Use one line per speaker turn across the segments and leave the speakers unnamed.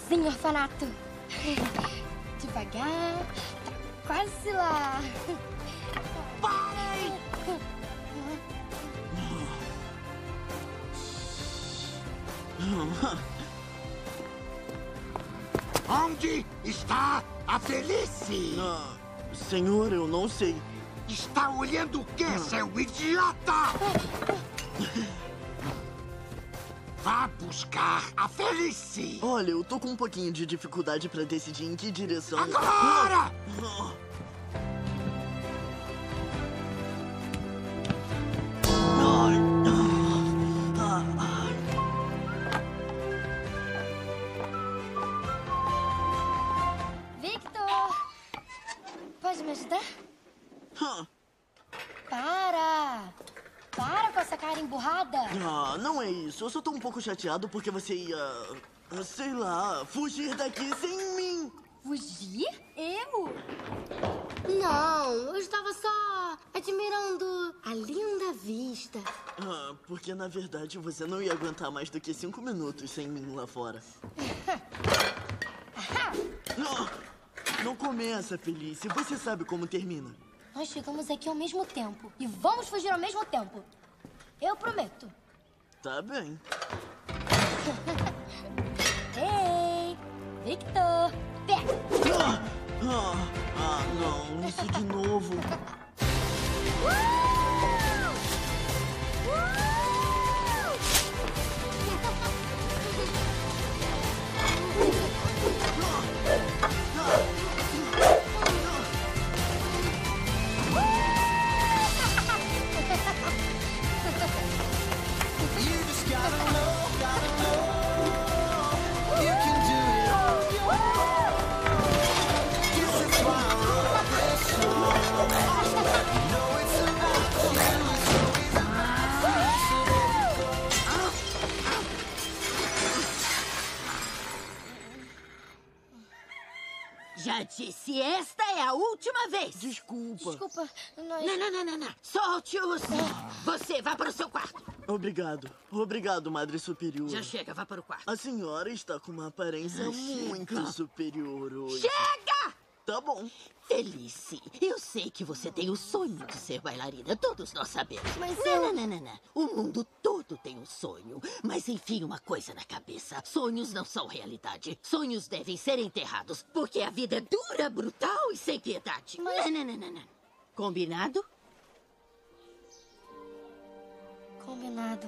Sim, orfanato. Devagar. Tá quase lá.
Parem!
Onde está a Felice?
Senhor, eu não sei.
Está olhando o quê, seu idiota? Vá buscar a Felice.
Olha, eu tô com um pouquinho de dificuldade pra decidir em que direção...
Agora!
Victor! Pode me ajudar? Para! Para com essa cara emburrada!
Não é isso. Eu só tô um pouco chateado porque você ia... sei lá, fugir daqui sem mim.
Fugir? Eu?
Não, eu estava só admirando a linda vista.
Porque na verdade você não ia aguentar mais do que 5 minutos sem mim lá fora. Não começa, Felice. Você sabe como termina.
Nós chegamos aqui ao mesmo tempo e vamos fugir ao mesmo tempo. Eu prometo.
Tá bem.
Ei, Victor, pega!
Não, isso de novo.
Já disse, esta é a última vez.
Desculpa.
Desculpa, nós...
Não. Solte-os. Você, vá para o seu quarto.
Obrigado. Obrigado, Madre Superior.
Já chega, vá para o quarto.
A senhora está com uma aparência muito superior hoje.
Chega!
Tá bom.
Felice, eu sei que você tem o sonho de ser bailarina. Todos nós sabemos.
Mas
não. O mundo todo tem um sonho. Mas enfim, uma coisa na cabeça. Sonhos não são realidade. Sonhos devem ser enterrados. Porque a vida é dura, brutal e sem piedade.
Mas...
Não. Combinado?
Combinado.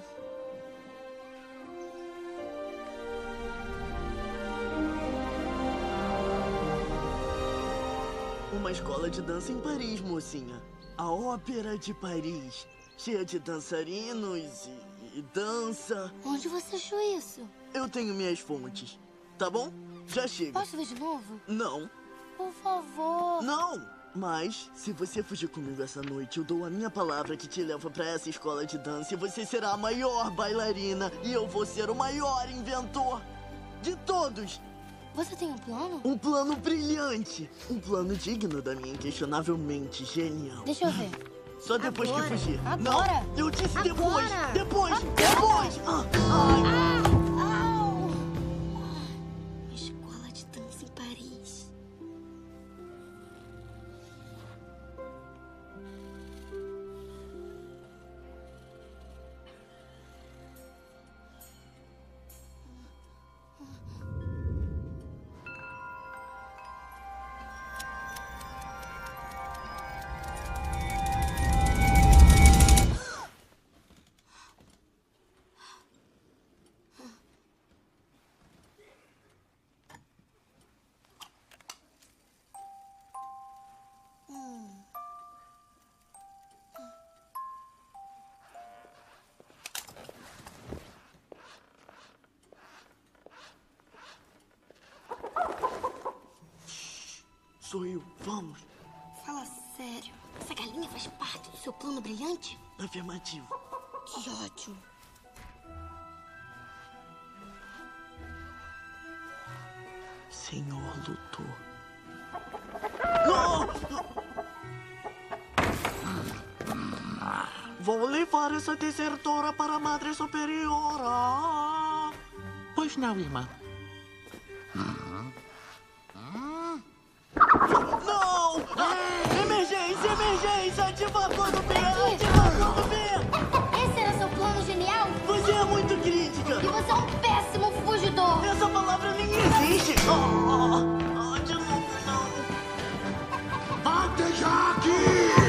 Uma escola de dança em Paris, mocinha. A Ópera de Paris. Cheia de dançarinos e dança.
Onde você achou isso?
Eu tenho minhas fontes. Tá bom? Já chega.
Posso ver de novo?
Não.
Por favor.
Não! Mas, se você fugir comigo essa noite, eu dou a minha palavra que te leva pra essa escola de dança e você será a maior bailarina e eu vou ser o maior inventor de todos.
Você tem um plano?
Um plano brilhante. Um plano digno da minha inquestionavelmente genial.
Deixa eu ver.
Só depois
Agora?
que fugir.
Agora?
Não, eu disse depois.
Agora?
Depois.
Au!
Escola de dança em Paris.
Sou eu. Vamos.
Fala sério. Essa galinha faz parte do seu plano brilhante?
Afirmativo.
Que ótimo.
Senhor Luthor. Vou levar essa desertora para a Madre Superiora.
Pois não, irmã.
Não! Emergência, emergência! Ativar plano B! Ativar plano B!
Esse era seu plano genial?
Você é muito crítica!
E você é um péssimo fugidor!
Essa palavra nem existe! De novo, não!
Volte já aqui!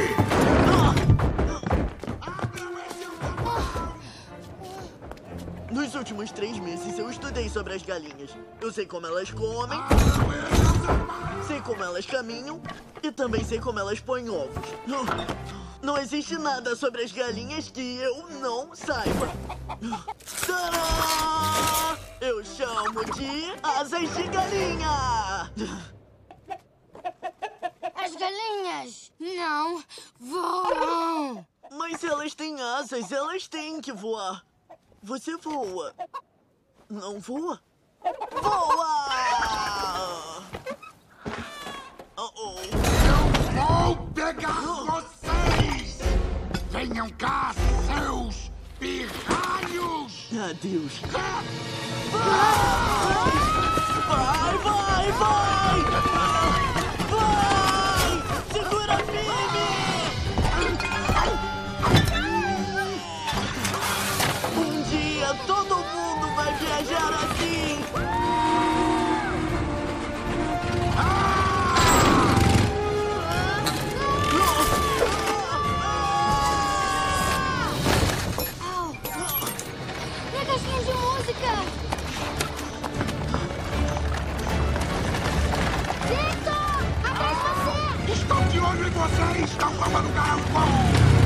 Nos últimos 3 meses eu estudei sobre as galinhas. Eu sei como elas comem, sei como elas caminham e também sei como elas põem ovos. Não existe nada sobre as galinhas que eu não saiba. Tadã! Eu chamo de asas de galinha!
As galinhas não voam!
Mas se elas têm asas, elas têm que voar. Você voa. Não voa? Voa!
Eu vou pegar vocês! Venham cá, seus pirralhos!
Adeus. Vai! Vai, vai, vai! Vai! Segura firme! Um dia todo mundo vai viajar assim!
Minha caixinha de música! Victor! Atrás de você!
Estou de olho em vocês! Não vão a lugar algum!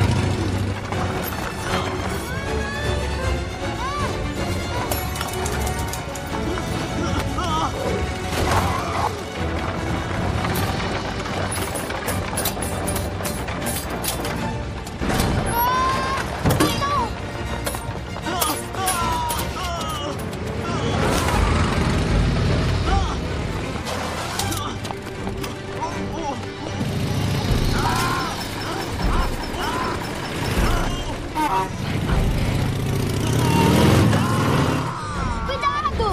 Cuidado!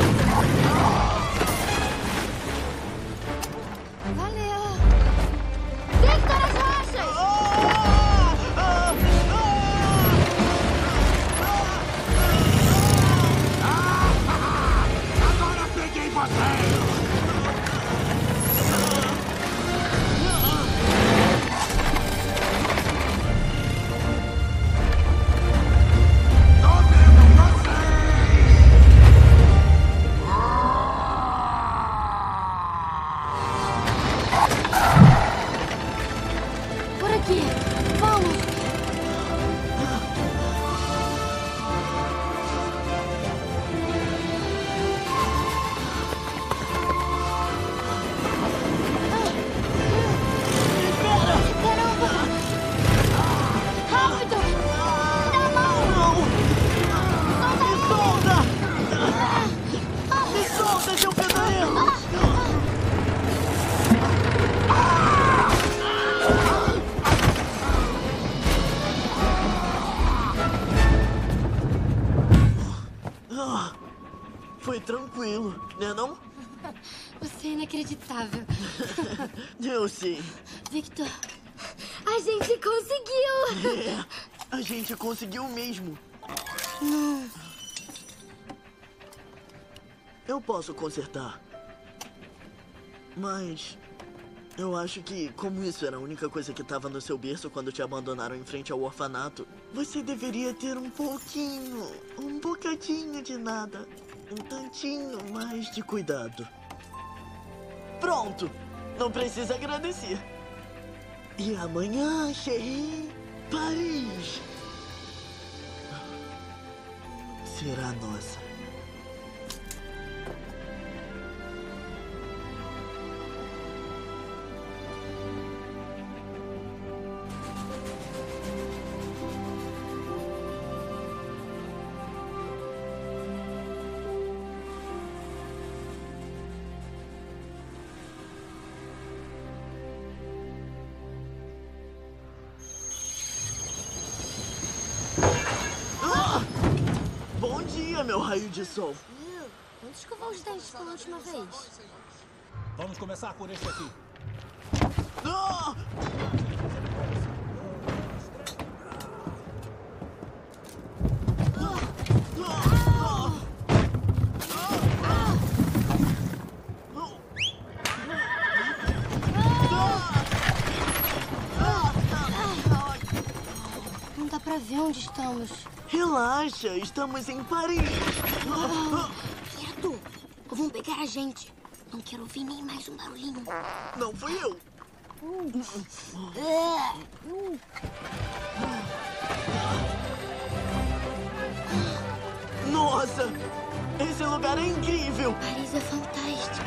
Valeu! Victor, as rochas!
Agora peguei vocês! Tô vendo vocês!
Por aqui! Vamos! Caramba! Rápido! Dá a mão!
Solta! Me solta, seu pesadelo! Foi tranquilo, né não?
Você é inacreditável.
Eu sei.
Victor, a gente conseguiu!
É, a gente conseguiu mesmo. Eu posso consertar. Mas eu acho que, como isso era a única coisa que estava no seu berço quando te abandonaram em frente ao orfanato, você deveria ter um pouquinho, um bocadinho de nada, um tantinho mais de cuidado. Pronto! Não precisa agradecer. E amanhã, Chérie, Paris será nossa. Bom dia, meu raio de sol.
Quando escovou os dentes pela última vez?
Vamos começar por este aqui.
Ah!
Não dá pra ver onde estamos.
Relaxa, estamos em Paris.
Quieto! Vão pegar a gente. Não quero ouvir nem mais um barulhinho.
Não fui eu. Nossa, esse lugar é incrível.
Paris é fantástica.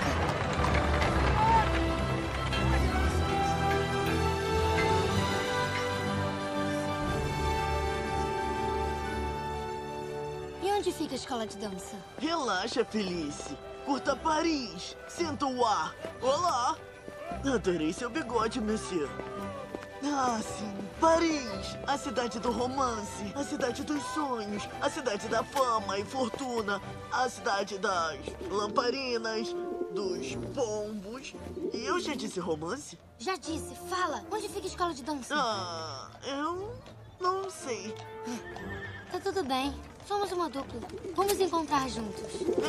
E onde fica a escola de dança?
Relaxa, Felice. Curta Paris. Sinta o ar. Olá. Adorei seu bigode, monsieur. Ah, sim. Paris. A cidade do romance. A cidade dos sonhos. A cidade da fama e fortuna. A cidade das lamparinas. Dos pombos. E eu já disse romance?
Já disse, fala. Onde fica a escola de dança?
Ah, eu não sei.
Tá tudo bem. Somos uma dupla. Vamos encontrar juntos.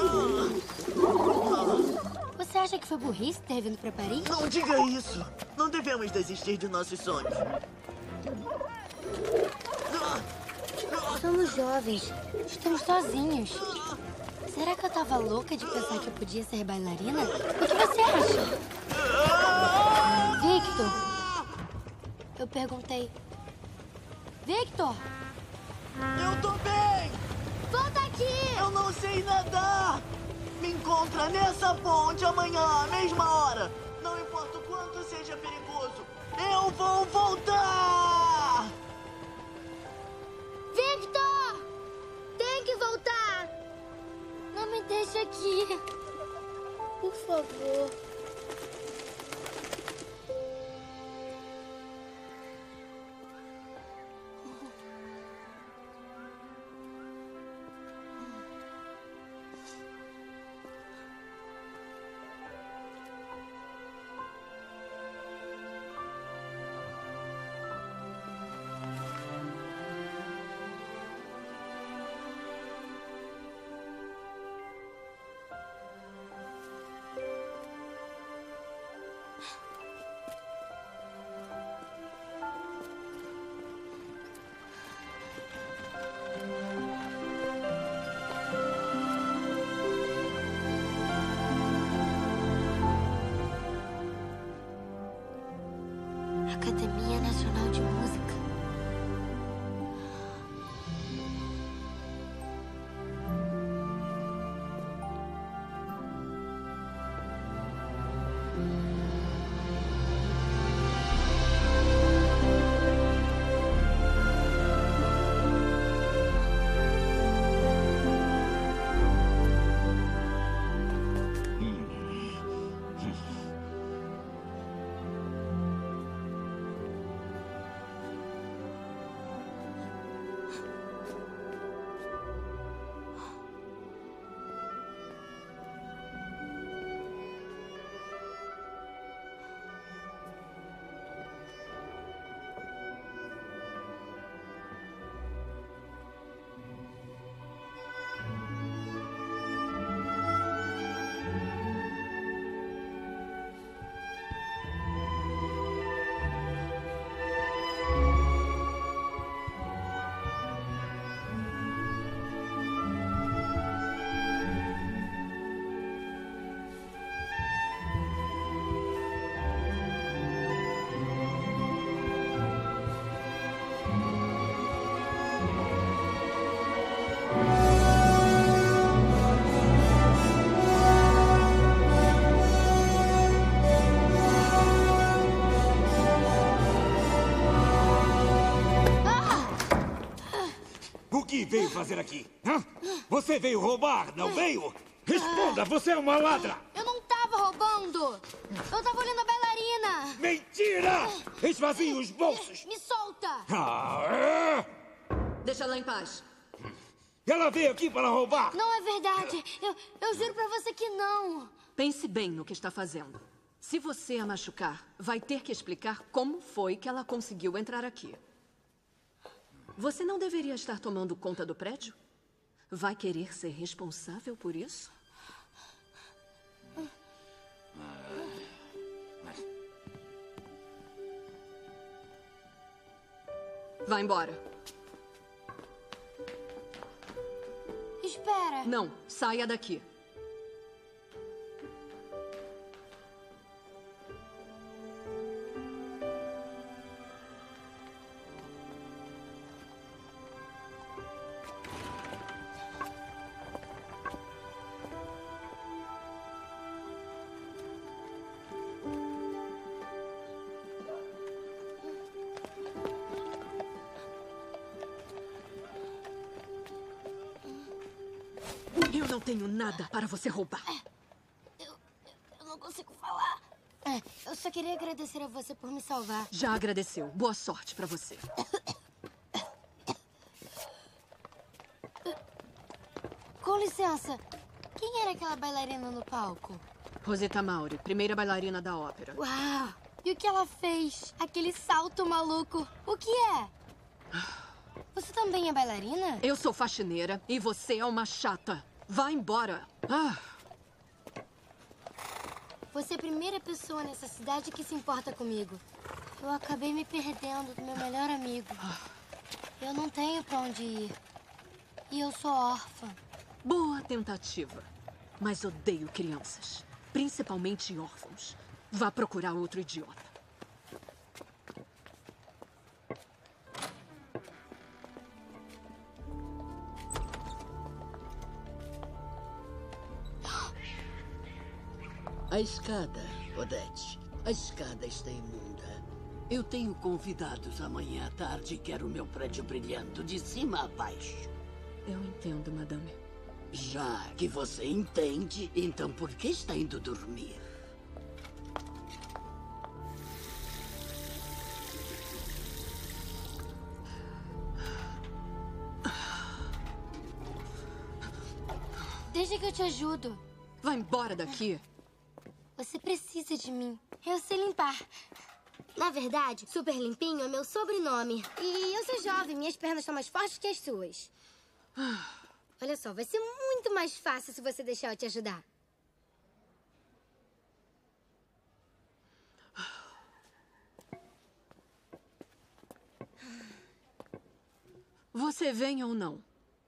Você acha que foi burrice ter vindo pra Paris?
Não diga isso. Não devemos desistir de nossos sonhos.
Somos jovens. Estamos sozinhos. Será que eu tava louca de pensar que eu podia ser bailarina? O que você acha? Victor! Eu perguntei. Victor!
Eu tô bem!
Volta aqui!
Eu não sei nadar! Me encontra nessa ponte amanhã, à mesma hora! Não importa o quanto seja perigoso, eu vou voltar!
Victor! Tem que voltar! Não me deixe aqui. Por favor. Academia Nacional de Música.
O que veio fazer aqui? Hã? Você veio roubar, não veio? Responda, você é uma ladra!
Eu não tava roubando! Eu tava olhando a bailarina!
Mentira! Esvazie os bolsos!
Me solta!
Ah,
Deixa ela em paz.
Ela veio aqui para roubar.
Não é verdade. Eu juro pra você que não.
Pense bem no que está fazendo. Se você a machucar, vai ter que explicar como foi que ela conseguiu entrar aqui. Você não deveria estar tomando conta do prédio? Vai querer ser responsável por isso? Vá embora.
Espera.
Não, saia daqui. Eu não tenho nada para você roubar.
Eu não consigo falar. Eu só queria agradecer a você por me salvar.
Já agradeceu. Boa sorte para você.
Com licença. Quem era aquela bailarina no palco?
Rosetta Mauri, primeira bailarina da ópera.
Uau! E o que ela fez? Aquele salto maluco. O que é? Você também é bailarina?
Eu sou faxineira e você é uma chata. Vá embora.
Você é a primeira pessoa nessa cidade que se importa comigo. Eu acabei me perdendo do meu melhor amigo. Eu não tenho pra onde ir. E eu sou órfã.
Boa tentativa. Mas odeio crianças. Principalmente órfãos. Vá procurar outro idiota.
A escada, Odete. A escada está imunda. Eu tenho convidados amanhã à tarde e quero o meu prédio brilhando de cima a baixo.
Eu entendo, madame.
Já que você entende, então por que está indo dormir?
Deixa que eu te ajudo.
Vá embora daqui.
Você precisa de mim. Eu sei limpar. Na verdade, Super Limpinho é meu sobrenome. E eu sou jovem, minhas pernas são mais fortes que as suas. Olha só, vai ser muito mais fácil se você deixar eu te ajudar.
Você vem ou não?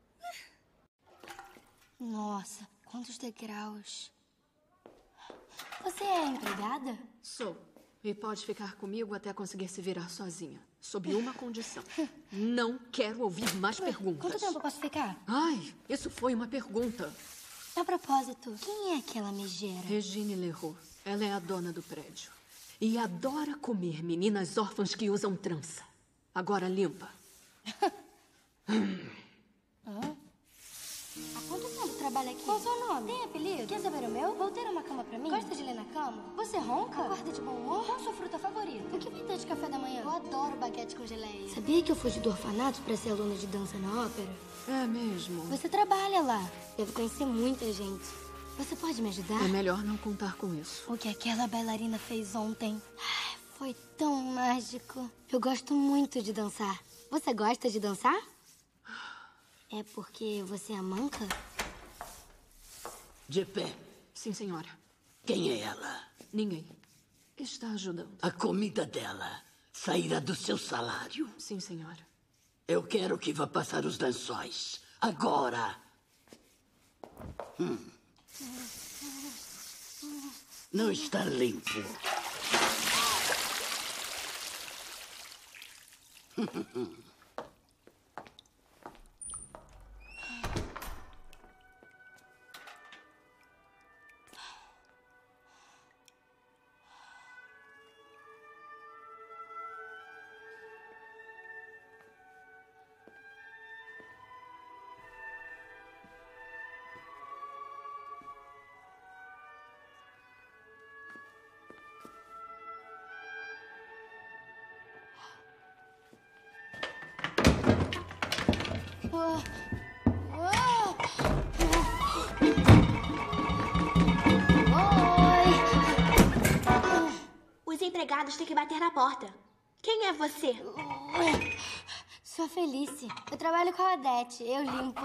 Nossa, quantos degraus. Você é empregada?
Sou. E pode ficar comigo até conseguir se virar sozinha. Sob uma condição. Não quero ouvir mais perguntas.
Quanto tempo eu posso ficar?
Ai, isso foi uma pergunta.
A propósito, quem é aquela megera?
Regine Leroux. Ela é a dona do prédio. E adora comer meninas órfãs que usam trança. Agora limpa.
Há quanto tempo trabalha aqui? Qual o seu nome? Tem apelido? Quer saber o meu? Vou ter uma cama pra mim? Gosta de ler na cama? Você ronca? Acorda de bom humor? Qual a sua fruta favorita? O que vai ter de café da manhã? Eu adoro baguete com geleia. Sabia que eu fugi do orfanato pra ser aluna de dança na ópera?
É mesmo.
Você trabalha lá. Deve conhecer muita gente. Você pode me ajudar?
É melhor não contar com isso.
O que aquela bailarina fez ontem foi tão mágico. Eu gosto muito de dançar. Você gosta de dançar? É porque você é manca?
De pé.
Sim, senhora.
Quem é ela?
Ninguém. Está ajudando.
A comida dela sairá do seu salário.
Sim, senhora.
Eu quero que vá passar os lençóis. Agora. Não está limpo.
Oh. Oh.
empregados têm que bater na porta. Quem é você?
Sou a Felice. Eu trabalho com a Odete. Eu limpo.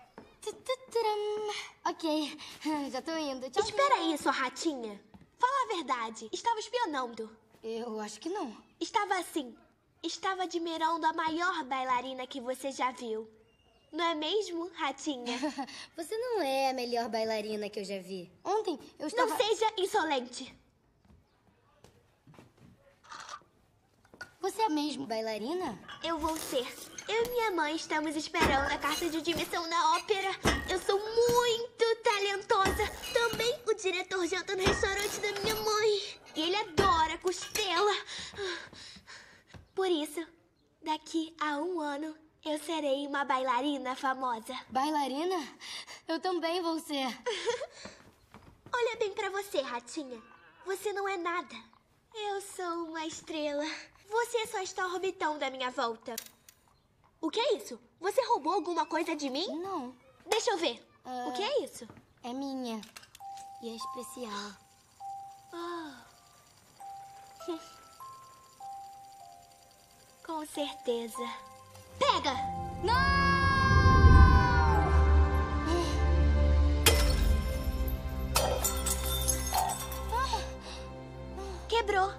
Ok, já tô indo. Tchau.
Espera aí, sua ratinha. Fala a verdade. Estava espionando.
Eu acho que não.
Estava assim. Estava admirando a maior bailarina que você já viu. Não é mesmo, ratinha?
Você não é a melhor bailarina que eu já vi. Ontem eu estava...
Não seja insolente.
Você é mesmo bailarina?
Eu vou ser. Eu e minha mãe estamos esperando a carta de admissão na ópera. Eu sou muito talentosa. Também o diretor janta no restaurante da minha mãe. E ele adora costela. Por isso, daqui a 1 ano, eu serei uma bailarina famosa.
Bailarina? Eu também vou ser.
Olha bem pra você, ratinha. Você não é nada. Eu sou uma estrela. Você só está orbitando à minha volta. O que é isso? Você roubou alguma coisa de mim?
Não.
Deixa eu ver. O que é isso?
É minha. E é especial.
Com certeza. Pega!
Não!
Quebrou.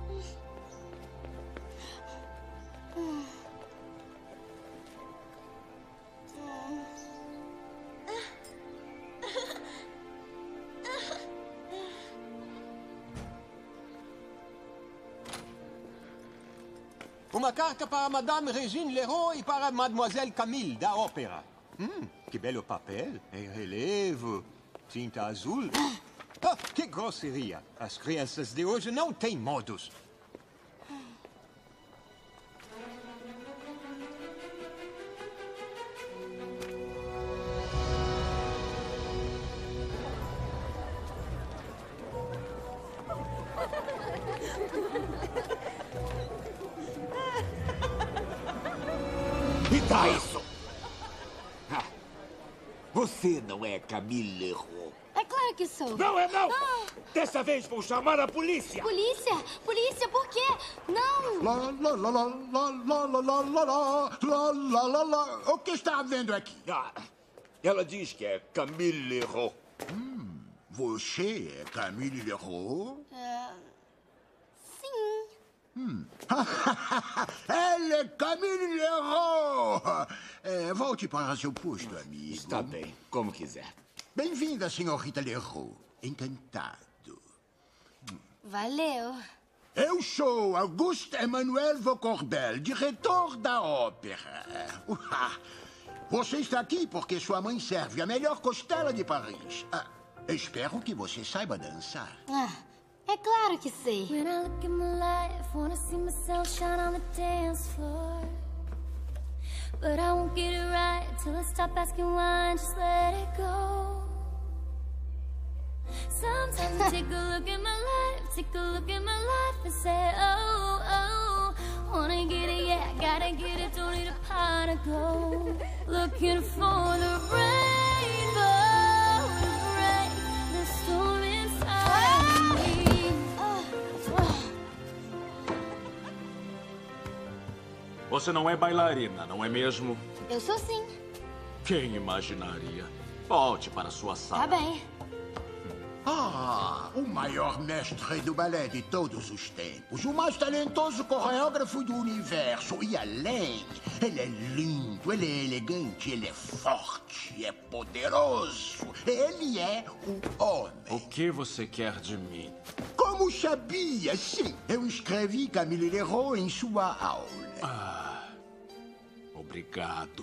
Uma carta para Madame Régine Leroy e para Mademoiselle Camille, da ópera. Que belo papel. Em relevo, tinta azul. Ah, que grosseria. As crianças de hoje não têm modos.
Me dá isso! Ah, você não é Camille Leroy.
É claro que sou.
Não é não! Dessa vez vou chamar a polícia!
Polícia? Polícia, por quê? Não!
O que está havendo aqui?
Ah, ela diz que é Camille Leroy.
Você é Camille Leroy?
Sim.
Ela é Camille Leroy! Volte para seu posto, amigo.
Está bem, como quiser.
Bem-vinda, senhorita Leroy. Encantado.
Valeu.
Eu sou Auguste Emmanuel Vaucorbel, diretor da ópera. Você está aqui porque sua mãe serve a melhor costela de Paris. Espero que você saiba dançar.
É claro que sei.
When I look in my life, wanna see myself shine on the dance floor. But I won't get it right till I stop asking why and just let it go. Sometimes I take a look at my life and say, oh, oh, wanna get it, yeah, gotta get it, don't need a pot to go. Looking for the rainbow to break the storm inside me.
Você não é bailarina, não é mesmo?
Eu sou sim.
Quem imaginaria? Volte para sua sala.
Tá bem.
O maior mestre do balé de todos os tempos. O mais talentoso coreógrafo do universo. E além, ele é lindo, ele é elegante, ele é forte, é poderoso. Ele é o homem.
O que você quer de mim?
Como sabia, sim. Eu escrevi Camille Leroy em sua aula.
Obrigado.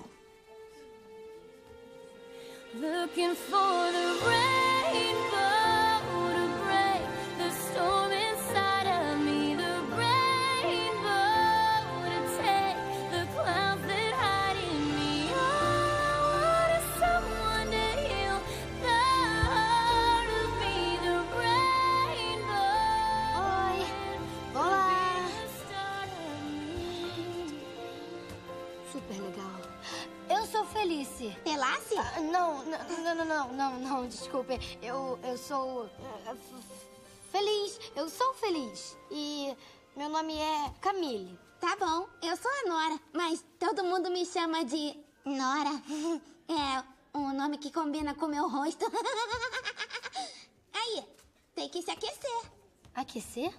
Looking for the rainbow to break the storm inside of me. The rainbow to take the clouds that hide in me. All I want is someone to heal the heart of me. The rainbow.
Oi. Olá. Super legal. Eu sou Felice.
Pelácia?
Não, desculpe. Eu sou... feliz. Eu sou feliz. E meu nome é Camille.
Tá bom, eu sou a Nora, mas todo mundo me chama de Nora. É um nome que combina com meu rosto. Aí, tem que se aquecer.
Aquecer?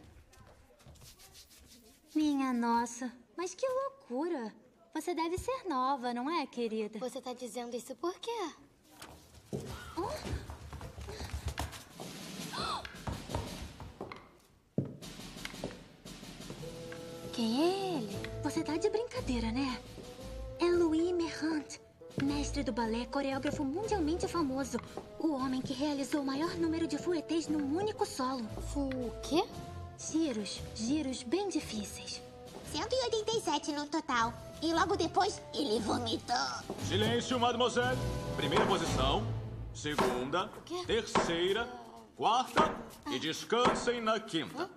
Minha nossa, mas que loucura. Você deve ser nova, não é, querida?
Você tá dizendo isso por quê?
Quem é ele? Você tá de brincadeira, né? É Louis Merrant, mestre do balé, coreógrafo mundialmente famoso. O homem que realizou o maior número de fouetés num único solo.
O quê?
Giros bem difíceis.
187 no total. E logo depois, ele vomitou.
Silêncio, mademoiselle. Primeira posição, segunda, terceira, quarta e descansem na quinta.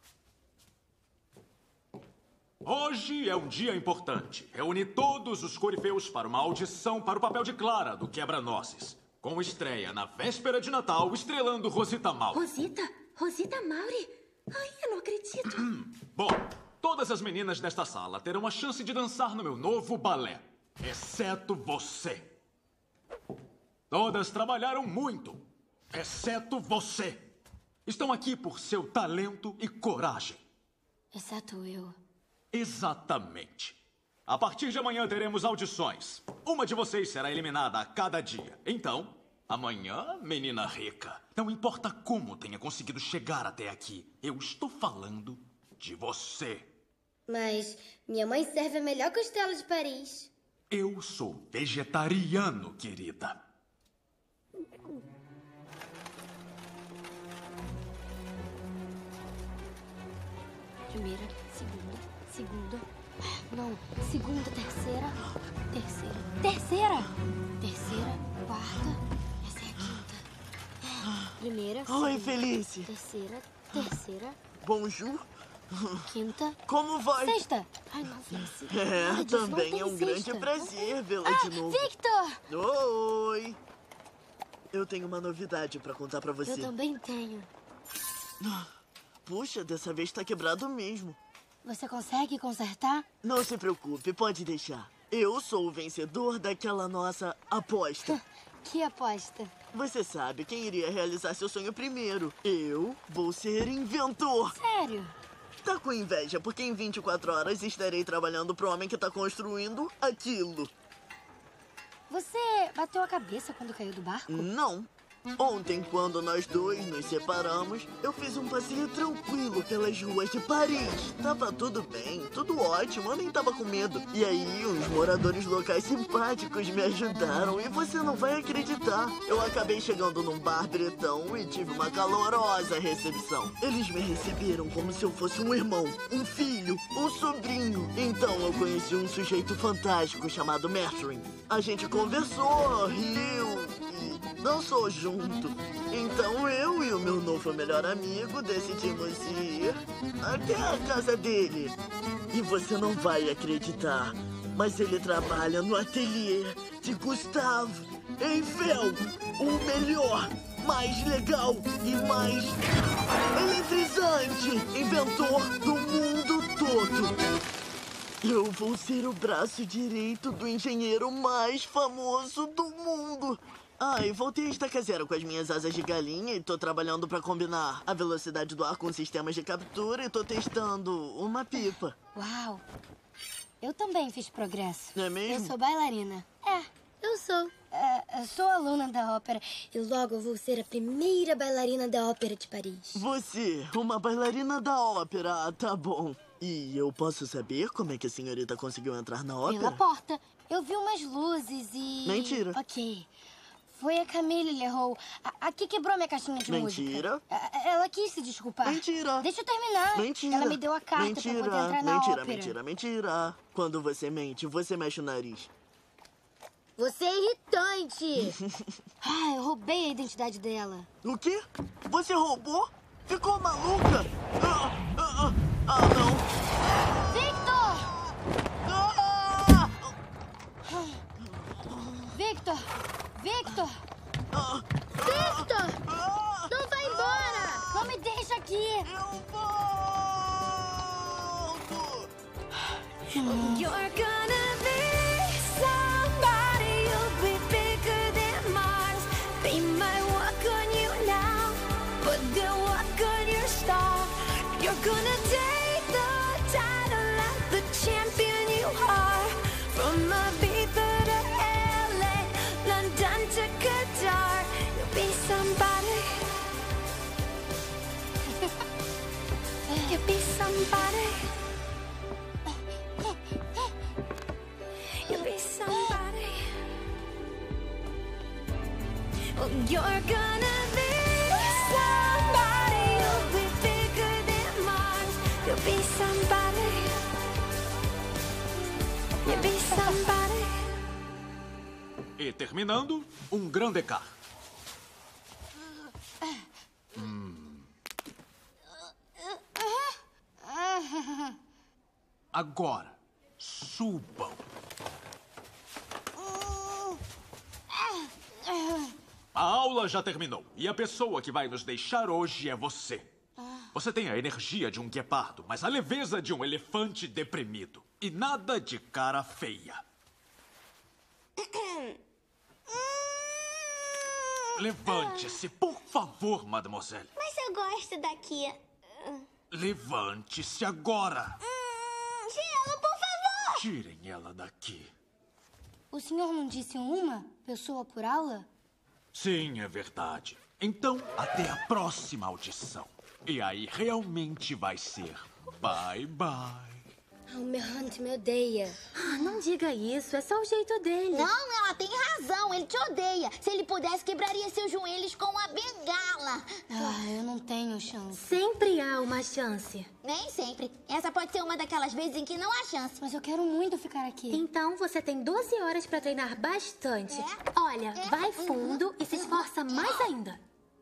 Hoje é um dia importante. Reúne todos os corifeus para uma audição para o papel de Clara, do Quebra-Nozes. Com estreia na véspera de Natal, estrelando Rosita Mauri.
Rosita Mauri? Ai, eu não acredito.
Bom, todas as meninas desta sala terão a chance de dançar no meu novo balé. Exceto você. Todas trabalharam muito. Exceto você. Estão aqui por seu talento e coragem.
Exceto eu.
Exatamente. A partir de amanhã teremos audições. Uma de vocês será eliminada a cada dia. Então, amanhã, menina rica, não importa como tenha conseguido chegar até aqui, eu estou falando de você.
Mas minha mãe serve a melhor costela de Paris.
Eu sou vegetariano, querida.
Primeira, segunda, terceira, quarta, essa é a quinta. Primeira,
Oi, Felice.
Terceira,
Bonjour.
quinta.
Como vai?
Sexta. Ai, não, Felice.
É, também é um grande
sexta.
prazer vê-la de novo.
Victor!
Oi. Eu tenho uma novidade pra contar pra você.
Eu também tenho.
Puxa, dessa vez tá quebrado mesmo.
Você consegue consertar?
Não se preocupe, pode deixar. Eu sou o vencedor daquela nossa aposta.
Que aposta?
Você sabe quem iria realizar seu sonho primeiro. Eu vou ser inventor.
Sério?
Tá com inveja, porque em 24 horas estarei trabalhando pro homem que tá construindo aquilo.
Você bateu a cabeça quando caiu do barco?
Não. Ontem, quando nós dois nos separamos, eu fiz um passeio tranquilo pelas ruas de Paris. Tava tudo bem, tudo ótimo, eu nem tava com medo. E aí, uns moradores locais simpáticos me ajudaram e você não vai acreditar. Eu acabei chegando num bar bretão e tive uma calorosa recepção. Eles me receberam como se eu fosse um irmão, um filho, um sobrinho. Então eu conheci um sujeito fantástico chamado Mertrin. A gente conversou, riu e dançou junto. Então eu e o meu novo melhor amigo decidimos ir até a casa dele. E você não vai acreditar, mas ele trabalha no ateliê de Gustave Eiffel, o melhor, mais legal e mais eletrizante inventor do mundo todo. Eu vou ser o braço direito do engenheiro mais famoso do mundo. E voltei a estaca zero com as minhas asas de galinha e tô trabalhando pra combinar a velocidade do ar com sistemas de captura e tô testando uma pipa.
Uau! Eu também fiz progresso.
Não é mesmo?
Eu sou bailarina. Eu sou. Eu sou aluna da ópera e logo eu vou ser a primeira bailarina da ópera de Paris.
Você, uma bailarina da ópera, tá bom. E eu posso saber como é que a senhorita conseguiu entrar na ópera?
Pela porta. Eu vi umas luzes e...
Mentira.
Ok. Foi a Camille Leroux. A que quebrou minha caixinha de música.
Mentira.
Ela quis se desculpar.
Mentira.
Deixa eu terminar.
Mentira.
Ela me deu a carta pra poder entrar na ópera.
Mentira. Quando você mente, você mexe o nariz.
Você é irritante. Eu roubei a identidade dela.
O quê? Você roubou? Ficou maluca? Não.
Victor! Victor! Victor! Victor! Não vai embora! Não me deixa aqui!
Eu volto!
You're gonna be somebody, you'll be bigger than Mars. They might walk on you now, but they'll walk on your star. You're gonna take the title of the champion you are. From Ibiza to LA, London to Qatar, you'll be somebody. You'll be somebody. You'll be somebody. Oh, you're gonna be somebody. You'll be bigger than Mars. You'll be somebody. You'll be somebody.
E terminando, um grande car. Agora, subam. A aula já terminou. E a pessoa que vai nos deixar hoje é você. Você tem a energia de um guepardo, mas a leveza de um elefante deprimido. E nada de cara feia. Levante-se, por favor, mademoiselle.
Mas eu gosto daqui.
Levante-se agora.
Gelo, por favor!
Tirem ela daqui.
O senhor não disse uma pessoa por aula?
Sim, é verdade. Então, até a próxima audição. E aí realmente vai ser bye-bye.
O Merhant me odeia.
Não diga isso, é só o jeito dele.
Não, ela tem razão. Ele te odeia. Se ele pudesse, quebraria seus joelhos com uma bengala.
Eu não tenho chance.
Sempre há uma chance.
Nem sempre. Essa pode ser uma daquelas vezes em que não há chance.
Mas eu quero muito ficar aqui.
Então você tem 12 horas pra treinar bastante. Olha, vai fundo e se esforça mais ainda.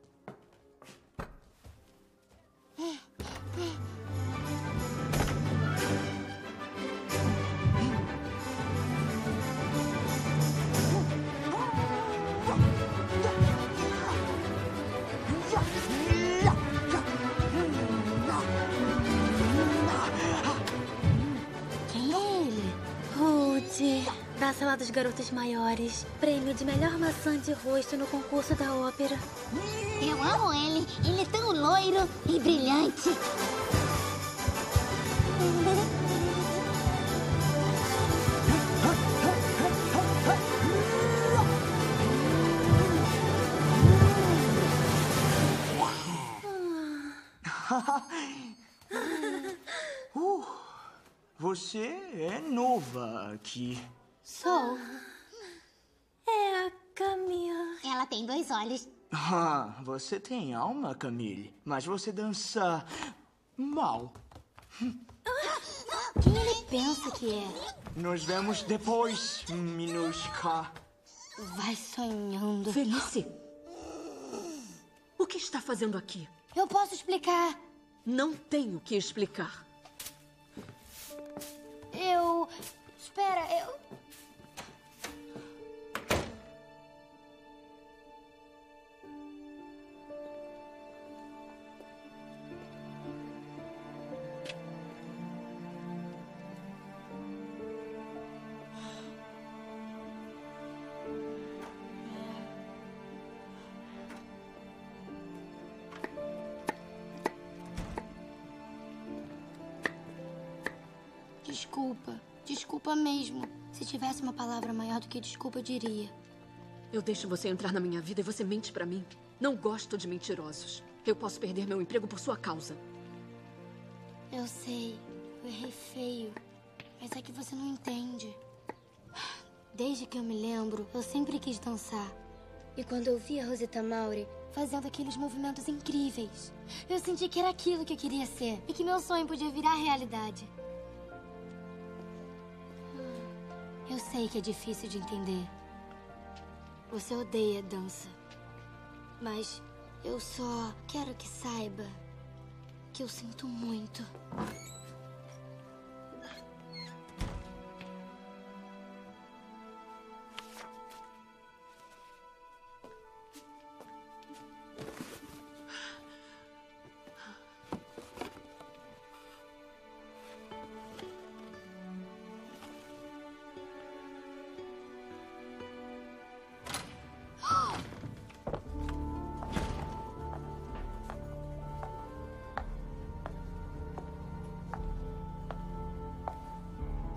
Quem é ele?
Rude, da Sala dos Garotos Maiores. Prêmio de melhor maçã de rosto no concurso da ópera.
Eu amo ele. Ele é tão loiro e brilhante.
Você é nova aqui.
Sou.
É a Camila.
Ela tem 2 olhos.
Você tem alma, Camille, mas você dança mal.
Quem ele pensa que é?
Nos vemos depois, Minushka.
Vai sonhando.
Felice, o que está fazendo aqui?
Eu posso explicar.
Não tenho que explicar.
Espera, Desculpa mesmo. Se tivesse uma palavra maior do que desculpa, eu diria.
Eu deixo você entrar na minha vida e você mente pra mim. Não gosto de mentirosos. Eu posso perder meu emprego por sua causa.
Eu sei, eu errei feio. Mas é que você não entende. Desde que eu me lembro, eu sempre quis dançar. E quando eu vi a Rosita Mauri fazendo aqueles movimentos incríveis, eu senti que era aquilo que eu queria ser. E que meu sonho podia virar realidade. Eu sei que é difícil de entender. Você odeia dança. Mas eu só quero que saiba que eu sinto muito.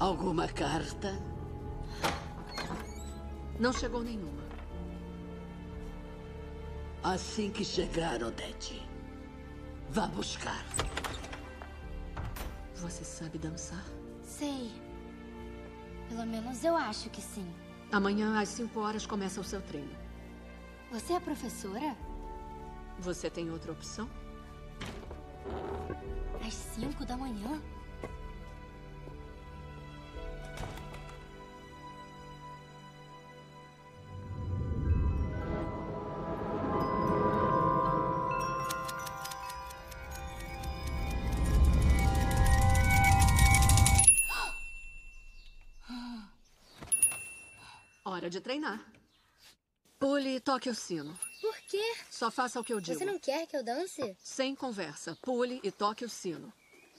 Alguma carta?
Não chegou nenhuma.
Assim que chegar, Odete, vá buscar.
Você sabe dançar?
Sei. Pelo menos eu acho que sim.
Amanhã, às 5 horas, começa o seu treino.
Você é professora?
Você tem outra opção?
Às 5 da manhã?
Hora de treinar. Pule e toque o sino.
Por quê?
Só faça o que eu digo.
Você não quer que eu dance?
Sem conversa. Pule e toque o sino.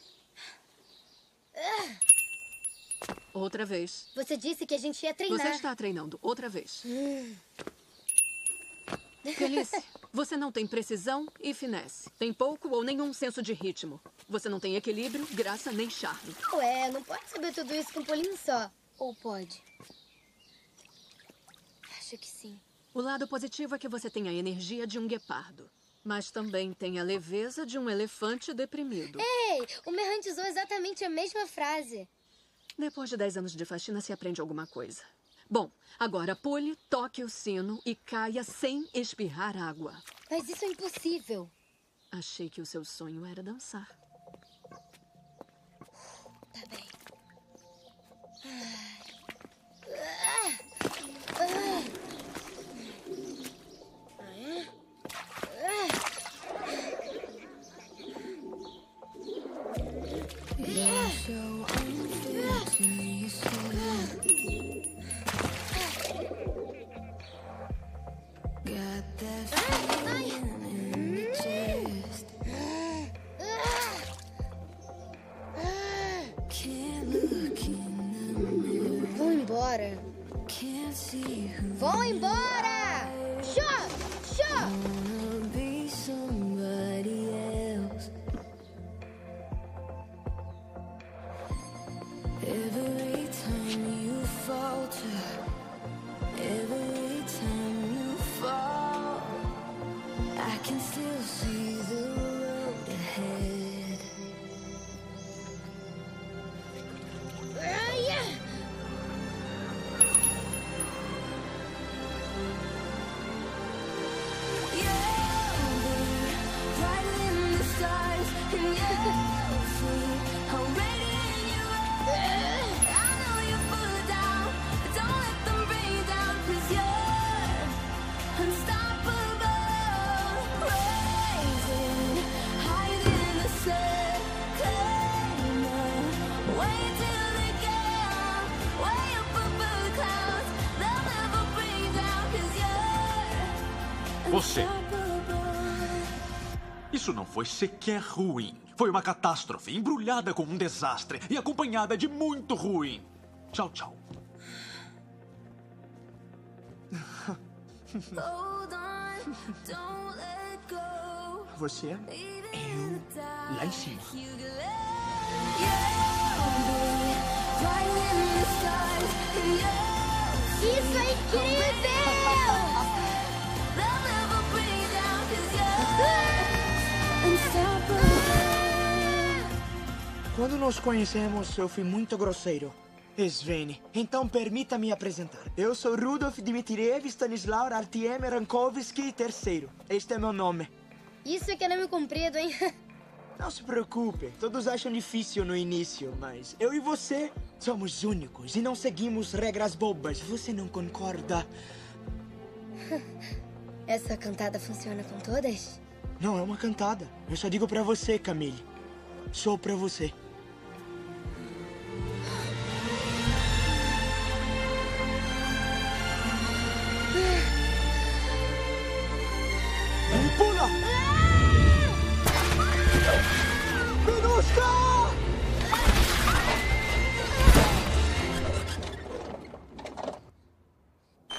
Outra vez.
Você disse que a gente ia treinar.
Você está treinando. Outra vez. Felice, você não tem precisão e finesse. Tem pouco ou nenhum senso de ritmo. Você não tem equilíbrio, graça nem charme.
Ué, não pode saber tudo isso com um pulinho só. Ou pode? Acho que sim.
O lado positivo é que você tem a energia de um guepardo. Mas também tem a leveza de um elefante deprimido.
Ei, o Merrante usou exatamente a mesma frase.
Depois de 10 anos de faxina, se aprende alguma coisa. Bom, agora pule, toque o sino e caia sem espirrar água.
Mas isso é impossível.
Achei que o seu sonho era dançar.
Tá bem. Vão embora. Vão embora! Show! Show!
Every time you falter, every time you fall, I can still see the road ahead.
Você. Isso não foi sequer ruim. Foi uma catástrofe, embrulhada com um desastre e acompanhada de muito ruim. Tchau, tchau.
Você? Eu lá em cima.
Isso é incrível!
Quando nos conhecemos, eu fui muito grosseiro. Sveni, então permita-me apresentar. Eu sou Rudolf Dmitriev Stanislau Artyom Rankovsky III. Este é meu nome.
Isso é que é nome comprido, hein?
Não se preocupe, todos acham difícil no início, mas eu e você somos únicos e não seguimos regras bobas. Você não concorda?
Essa cantada funciona com todas?
Não, é uma cantada. Eu só digo pra você, Camille. Sou pra você. Pula! Minuska!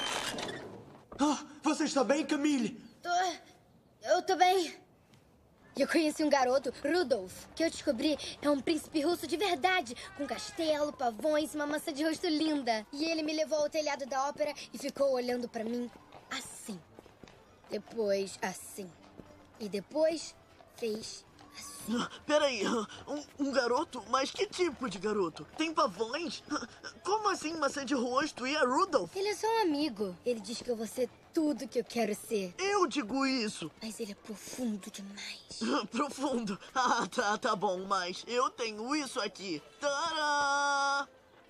Você está bem, Camille?
Eu tô bem. E eu conheci um garoto, Rudolf, que eu descobri é um príncipe russo de verdade, com castelo, pavões e uma maçã de rosto linda. E ele me levou ao telhado da ópera e ficou olhando pra mim assim. Depois assim. E depois fez assim.
Peraí, um garoto? Mas que tipo de garoto? Tem pavões? Como assim maçã de rosto? E é Rudolf?
Ele é só um amigo. Ele diz que eu vou ser tudo que eu quero ser.
Eu digo isso.
Mas ele é profundo demais.
Profundo? Ah, tá bom, mas eu tenho isso aqui. Tadã!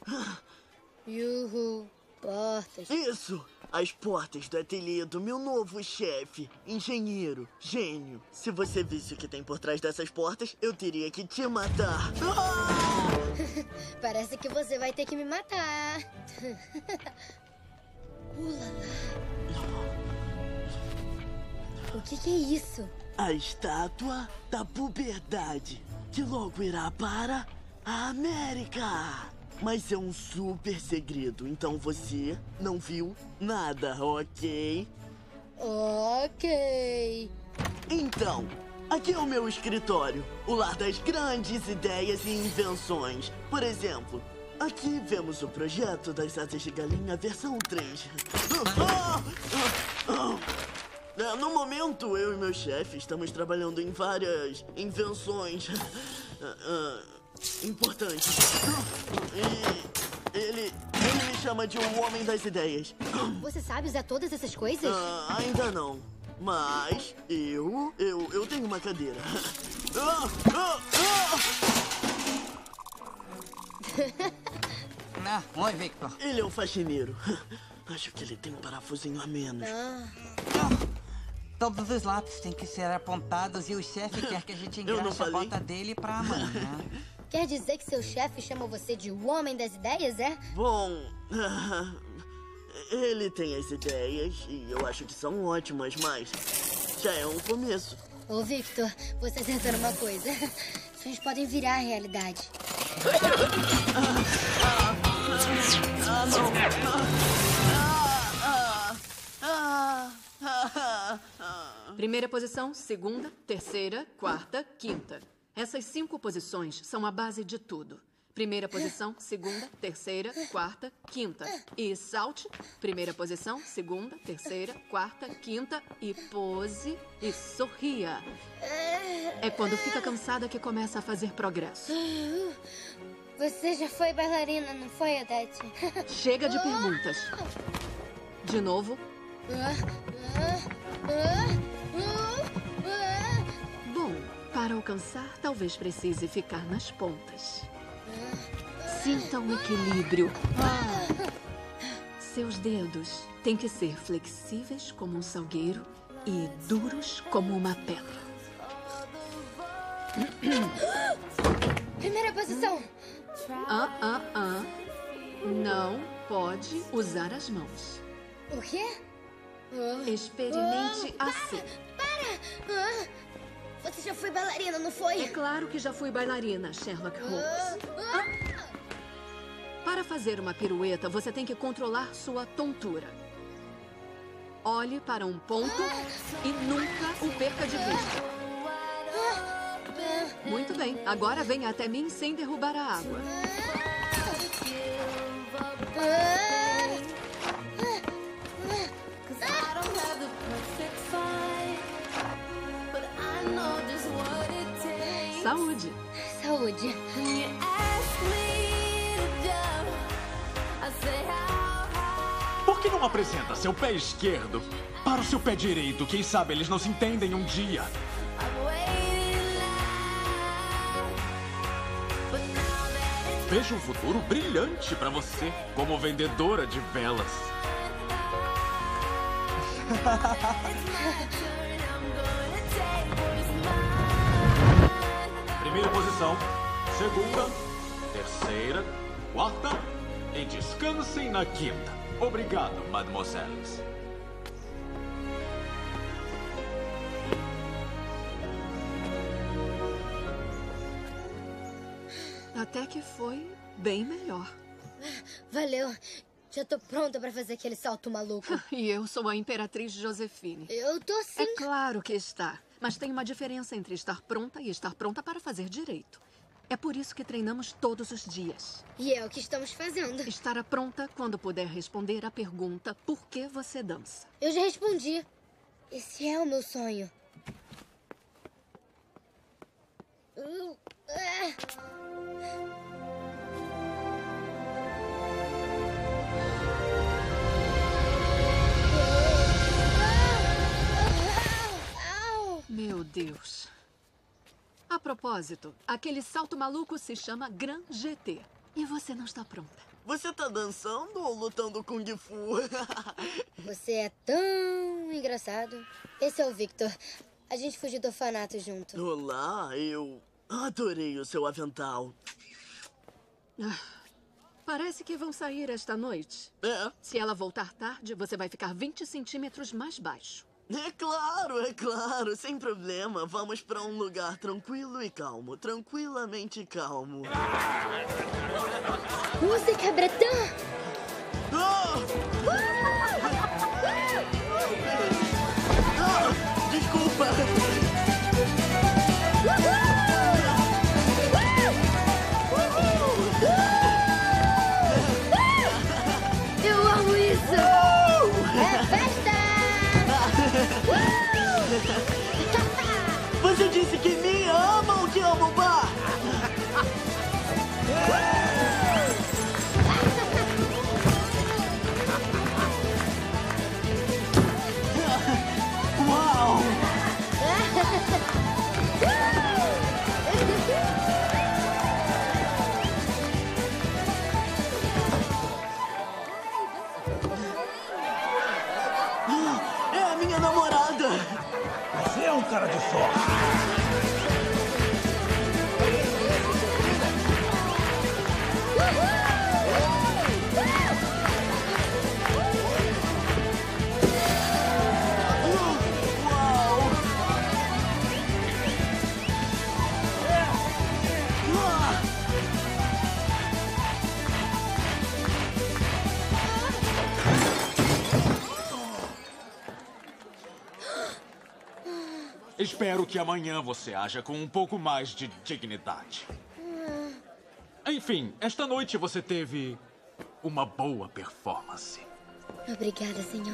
Yuhu, portas.
Isso! As portas do ateliê do meu novo chefe, engenheiro, gênio. Se você visse o que tem por trás dessas portas, eu teria que te matar.
Parece que você vai ter que me matar. O que é isso?
A estátua da puberdade, que logo irá para a América. Mas é um super segredo, então você não viu nada, ok?
Ok.
Então, aqui é o meu escritório, o lar das grandes ideias e invenções. Por exemplo, aqui vemos o projeto das asas de galinha versão 3. No momento, eu e meu chefe estamos trabalhando em várias invenções importantes. E ele me chama de o homem das ideias.
Você sabe usar todas essas coisas?
Ainda não. Mas eu tenho uma cadeira.
Oi, Victor.
Ele é um faxineiro. Acho que ele tem um parafusinho a menos.
Todos os lápis têm que ser apontados e o chefe quer que a gente engraxe a bota dele pra amanhã.
Quer dizer que seu chefe chamou você de o homem das ideias, é?
Bom, ele tem as ideias e eu acho que são ótimas, mas já é um começo.
Ô, Victor, você acertou numa coisa. Sonhos podem virar realidade.
Primeira posição, segunda, terceira, quarta, quinta. Essas 5 posições são a base de tudo. Primeira posição, segunda, terceira, quarta, quinta. E salte. Primeira posição, segunda, terceira, quarta, quinta. E pose e sorria. É quando fica cansada que começa a fazer progresso.
Você já foi bailarina, não foi, Odete?
Chega de perguntas. De novo. Bom, para alcançar, talvez precise ficar nas pontas. Sinta o equilíbrio. Seus dedos têm que ser flexíveis como um salgueiro e duros como uma pedra.
Primeira posição.
Não pode usar as mãos.
O quê?
Experimente assim.
Para! Você já foi bailarina, não foi?
É claro que já fui bailarina, Sherlock Holmes. Para fazer uma pirueta, você tem que controlar sua tontura. Olhe para um ponto e nunca o perca de vista. Muito bem. Agora venha até mim sem derrubar a água. Saúde.
Saúde.
Por que não apresenta seu pé esquerdo para o seu pé direito? Quem sabe eles não se entendem um dia. Vejo um futuro brilhante para você como vendedora de velas. Primeira posição, segunda, terceira, quarta e descansem na quinta. Obrigado, mademoiselles.
Até que foi bem melhor.
Valeu. Já tô pronta pra fazer aquele salto maluco.
E eu sou a Imperatriz Josefine.
Eu tô sim.
É claro que está. Mas tem uma diferença entre estar pronta e estar pronta para fazer direito. É por isso que treinamos todos os dias.
E é o que estamos fazendo.
Estará pronta quando puder responder a pergunta por que você dança.
Eu já respondi. Esse é o meu sonho.
Meu Deus. A propósito, aquele salto maluco se chama Grand GT. E você não está pronta.
Você tá dançando ou lutando Kung Fu?
Você é tão engraçado. Esse é o Victor. A gente fugiu do orfanato junto.
Olá, eu adorei o seu avental.
Parece que vão sair esta noite.
É.
Se ela voltar tarde, você vai ficar 20 centímetros mais baixo.
É claro, sem problema. Vamos pra um lugar tranquilo e calmo. Tranquilamente calmo.
Música Bretão!
Desculpa!
Eu amo isso! É festa!
Você disse que me ama ou que ama o bar? Uau! É a minha namorada!
Você é um cara de sorte!
Espero que amanhã você haja com um pouco mais de dignidade. Enfim, esta noite você teve uma boa performance.
Obrigada, senhor.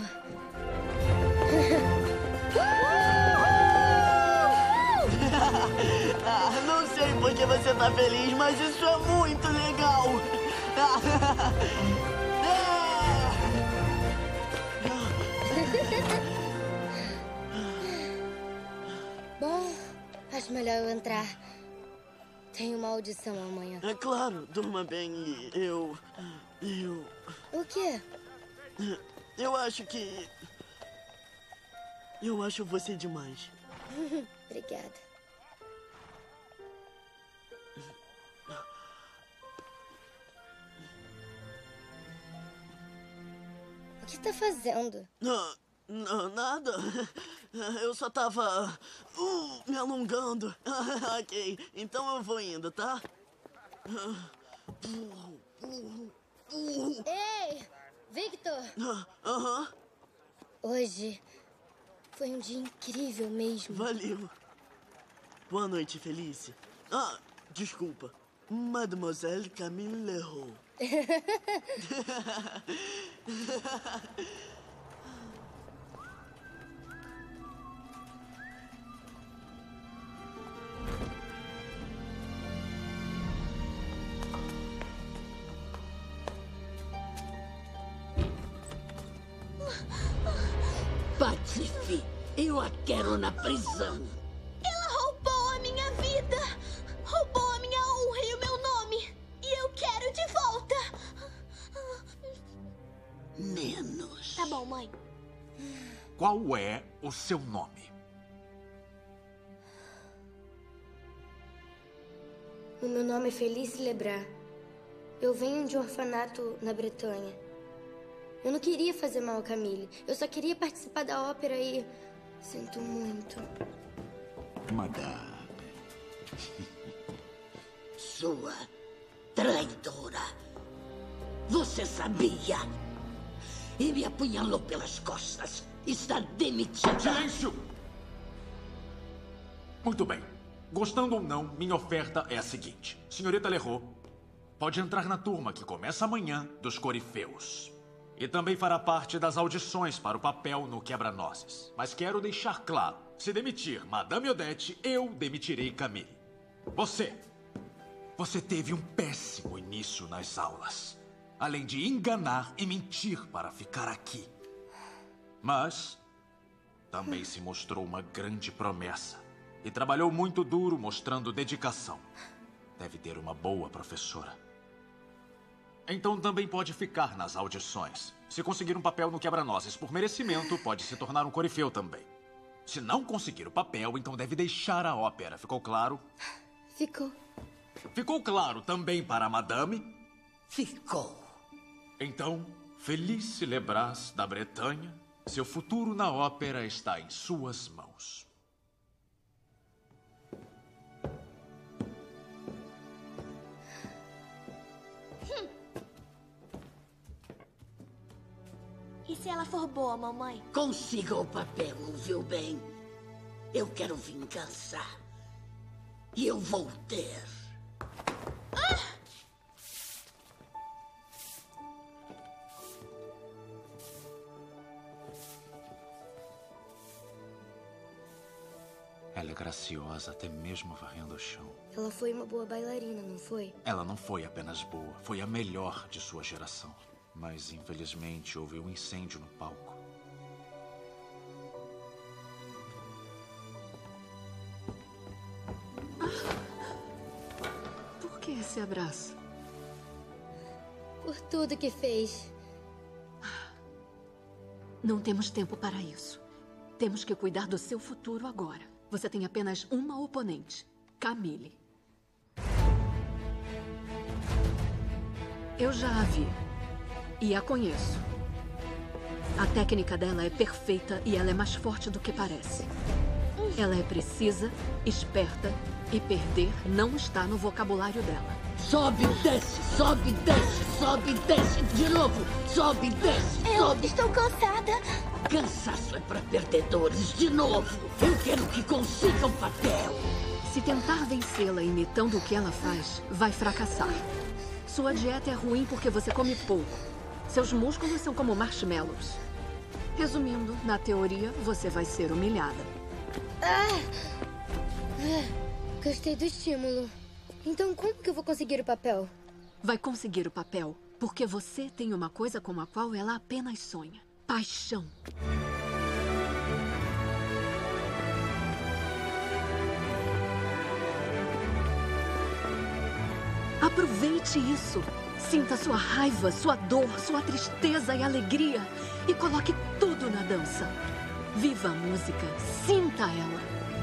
Não sei por que você tá feliz, mas isso é muito legal.
Bom, acho melhor eu entrar. Tenho uma audição amanhã.
É claro, durma bem e eu...
O quê?
Eu acho que... Eu acho você demais.
Obrigada. O que está fazendo?
Não, nada. Eu só tava me alongando. Ok, então eu vou indo, tá?
Ei, Victor!
Aham.
Hoje foi um dia incrível mesmo.
Valeu. Boa noite, Felice. Desculpa. Mademoiselle Camille Leroux.
Patife, eu a quero na prisão.
Ela roubou a minha vida. Roubou a minha honra e o meu nome. E eu quero de volta.
Menos.
Tá bom, mãe.
Qual é o seu nome?
O meu nome é Felice Lebras. Eu venho de um orfanato na Bretanha. Eu não queria fazer mal a Camille. Eu só queria participar da ópera e... Sinto muito.
Madame.
Sua traidora. Você sabia? E me apunhalou pelas costas. Está demitida.
Silêncio! Muito bem. Gostando ou não, minha oferta é a seguinte. Senhorita Leroux, pode entrar na turma que começa amanhã dos Corifeus. E também fará parte das audições para o papel no Quebra-Nozes. Mas quero deixar claro, se demitir Madame Odette, eu demitirei Camille. Você teve um péssimo início nas aulas. Além de enganar e mentir para ficar aqui. Mas também se mostrou uma grande promessa. E trabalhou muito duro mostrando dedicação. Deve ter uma boa professora. Então também pode ficar nas audições. Se conseguir um papel no Quebra-Nozes por merecimento, pode se tornar um corifeu também. Se não conseguir o papel, então deve deixar a ópera. Ficou claro?
Ficou.
Ficou claro também para a Madame?
Ficou.
Então, Felice Lebras da Bretanha, seu futuro na ópera está em suas mãos.
E se ela for boa, mamãe?
Consiga o papel, ouviu bem? Eu quero vingança. E eu vou ter.
Ela é graciosa, até mesmo varrendo o chão.
Ela foi uma boa bailarina, não foi?
Ela não foi apenas boa, foi a melhor de sua geração. Mas, infelizmente, houve um incêndio no palco.
Por que esse abraço?
Por tudo que fez.
Não temos tempo para isso. Temos que cuidar do seu futuro agora. Você tem apenas uma oponente, Camille. Eu já a vi. E a conheço. A técnica dela é perfeita e ela é mais forte do que parece. Ela é precisa, esperta e perder não está no vocabulário dela.
Sobe, desce, sobe, desce, sobe, desce. De novo, sobe, desce, sobe.
Estou cansada.
Cansaço é para perdedores. De novo, eu quero que consiga o papel.
Se tentar vencê-la imitando o que ela faz, vai fracassar. Sua dieta é ruim porque você come pouco. Seus músculos são como marshmallows. Resumindo, na teoria, você vai ser humilhada.
Gostei do estímulo. Então como que eu vou conseguir o papel?
Vai conseguir o papel porque você tem uma coisa com a qual ela apenas sonha. Paixão. Aproveite isso. Sinta sua raiva, sua dor, sua tristeza e alegria. E coloque tudo na dança. Viva a música, sinta ela.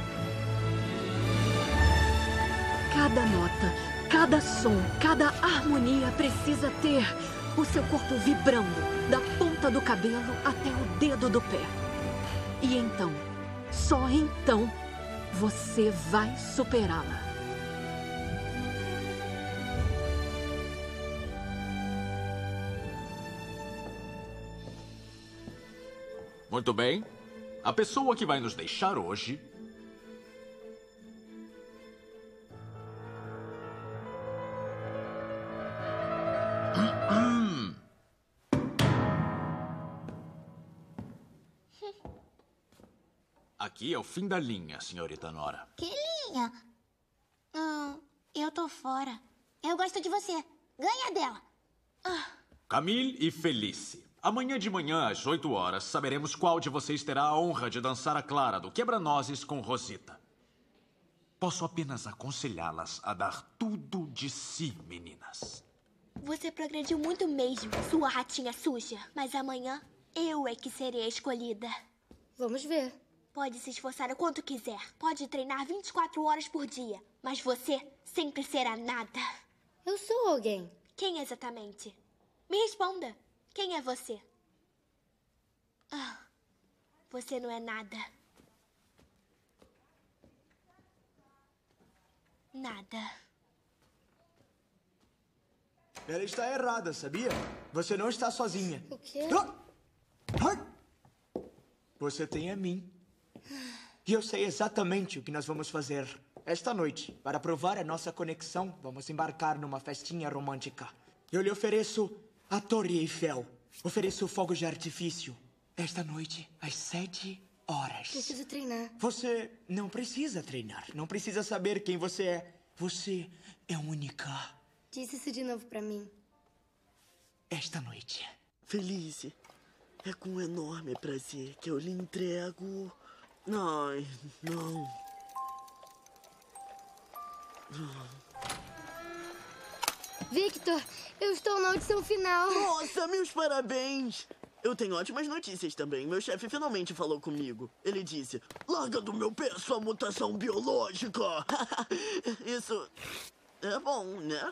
Cada nota, cada som, cada harmonia precisa ter o seu corpo vibrando, da ponta do cabelo até o dedo do pé. E então, só então, você vai superá-la.
Muito bem. A pessoa que vai nos deixar hoje... Aqui é o fim da linha, senhorita Nora.
Que linha? Eu tô fora. Eu gosto de você. Ganha dela.
Camille e Felice. Amanhã de manhã, às 8 horas, saberemos qual de vocês terá a honra de dançar a Clara do Quebra-Nozes com Rosita. Posso apenas aconselhá-las a dar tudo de si, meninas.
Você progrediu muito mesmo, sua ratinha suja. Mas amanhã, eu é que serei a escolhida.
Vamos ver.
Pode se esforçar o quanto quiser. Pode treinar 24 horas por dia. Mas você sempre será nada.
Eu sou alguém.
Quem exatamente? Me responda. Quem é você? Você não é nada. Nada.
Ela está errada, sabia? Você não está sozinha.
O quê?
Você tem a mim. E eu sei exatamente o que nós vamos fazer. Esta noite, para provar a nossa conexão, vamos embarcar numa festinha romântica. Eu lhe ofereço a Torre Eiffel. Ofereço fogos de artifício. Esta noite, às 7 horas.
Preciso treinar.
Você não precisa treinar. Não precisa saber quem você é. Você é única.
Diz isso de novo pra mim.
Esta noite.
Felice, é com um enorme prazer que eu lhe entrego... Ai, não.
Victor, eu estou na audição final.
Nossa, meus parabéns! Eu tenho ótimas notícias também. Meu chefe finalmente falou comigo. Ele disse, larga do meu pé sua mutação biológica. Isso é bom, né?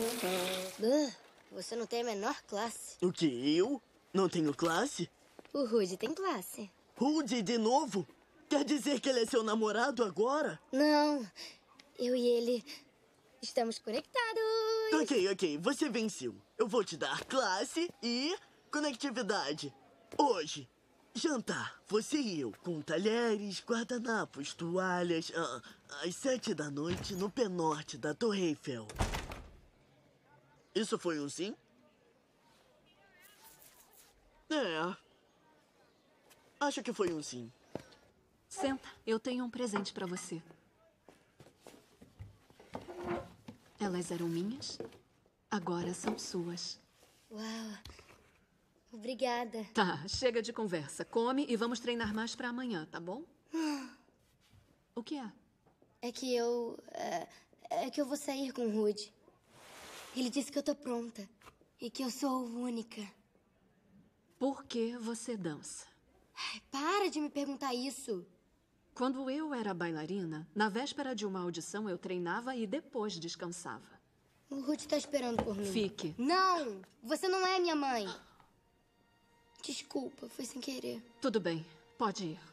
Você não tem a menor classe.
O quê? Eu? Não tenho classe?
O Rudy tem classe.
Rudy de novo? Quer dizer que ele é seu namorado agora?
Não, eu e ele estamos conectados.
Ok, você venceu. Eu vou te dar classe e conectividade. Hoje, jantar, você e eu, com talheres, guardanapos, toalhas, às 7 da noite no pé norte da Torre Eiffel. Isso foi um sim? É. Acho que foi um sim.
Senta, eu tenho um presente pra você. Elas eram minhas, agora são suas.
Uau, obrigada.
Tá, chega de conversa. Come e vamos treinar mais pra amanhã, tá bom? O que é?
É que eu vou sair com o Rudy. Ele disse que eu tô pronta e que eu sou única.
Por que você dança?
Ai, para de me perguntar isso.
Quando eu era bailarina, na véspera de uma audição eu treinava e depois descansava.
O Rudy tá esperando por mim.
Fique.
Não! Você não é minha mãe. Desculpa, foi sem querer.
Tudo bem, pode ir.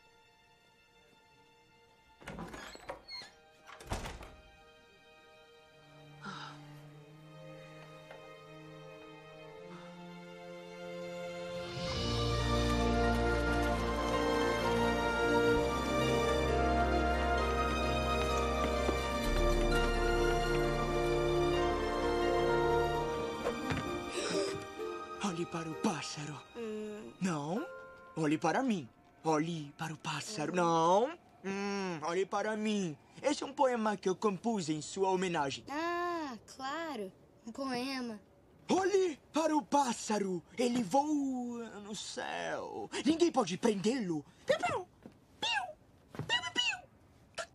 Olhe para o pássaro. Não. Olhe para mim. Olhe para o pássaro. Não. Olhe para mim. Esse é um poema que eu compus em sua homenagem.
Ah, claro. Um poema.
Olhe para o pássaro. Ele voa no céu. Ninguém pode prendê-lo. Piu, piu. Piu. Piu, piu,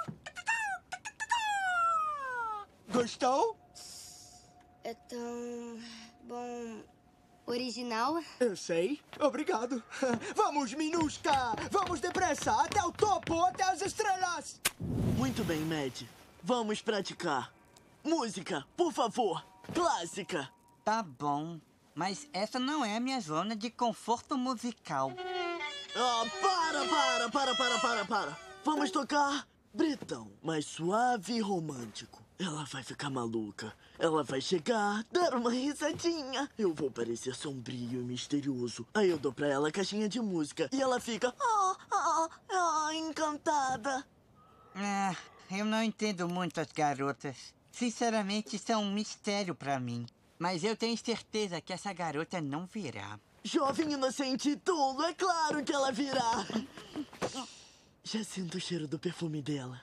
piu. Gostou?
É tão... bom... original?
Eu sei. Obrigado. Vamos, Minusca! Vamos depressa! Até o topo! Até as estrelas!
Muito bem, Mad. Vamos praticar. Música, por favor. Clássica.
Tá bom. Mas essa não é a minha zona de conforto musical.
Para. Vamos tocar Bretão, mais suave e romântico. Ela vai ficar maluca. Ela vai chegar, dar uma risadinha. Eu vou parecer sombrio e misterioso. Aí eu dou pra ela a caixinha de música e ela fica... encantada.
Eu não entendo muito as garotas. Sinceramente, são um mistério pra mim. Mas eu tenho certeza que essa garota não virá.
Jovem inocente e tolo, é claro que ela virá. Já sinto o cheiro do perfume dela.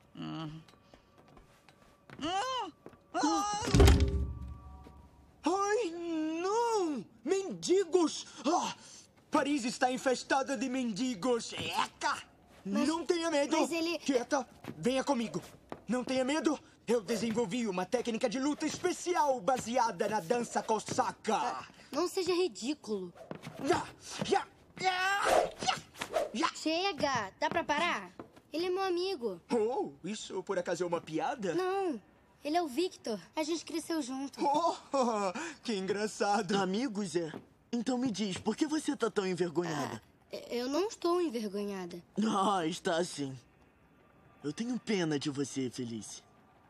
Ai, não! Mendigos! Paris está infestada de mendigos. Eca! Não tenha medo.
Mas ele...
Quieta, venha comigo. Não tenha medo. Eu desenvolvi uma técnica de luta especial baseada na dança cosaca.
Não seja ridículo. Chega! Dá pra parar? Ele é meu amigo.
Oh, isso por acaso é uma piada?
Não, ele é o Victor. A gente cresceu junto.
Que engraçado.
Amigos, é? Então me diz, por que você tá tão envergonhada?
Eu não estou envergonhada.
Está sim. Eu tenho pena de você, Felice.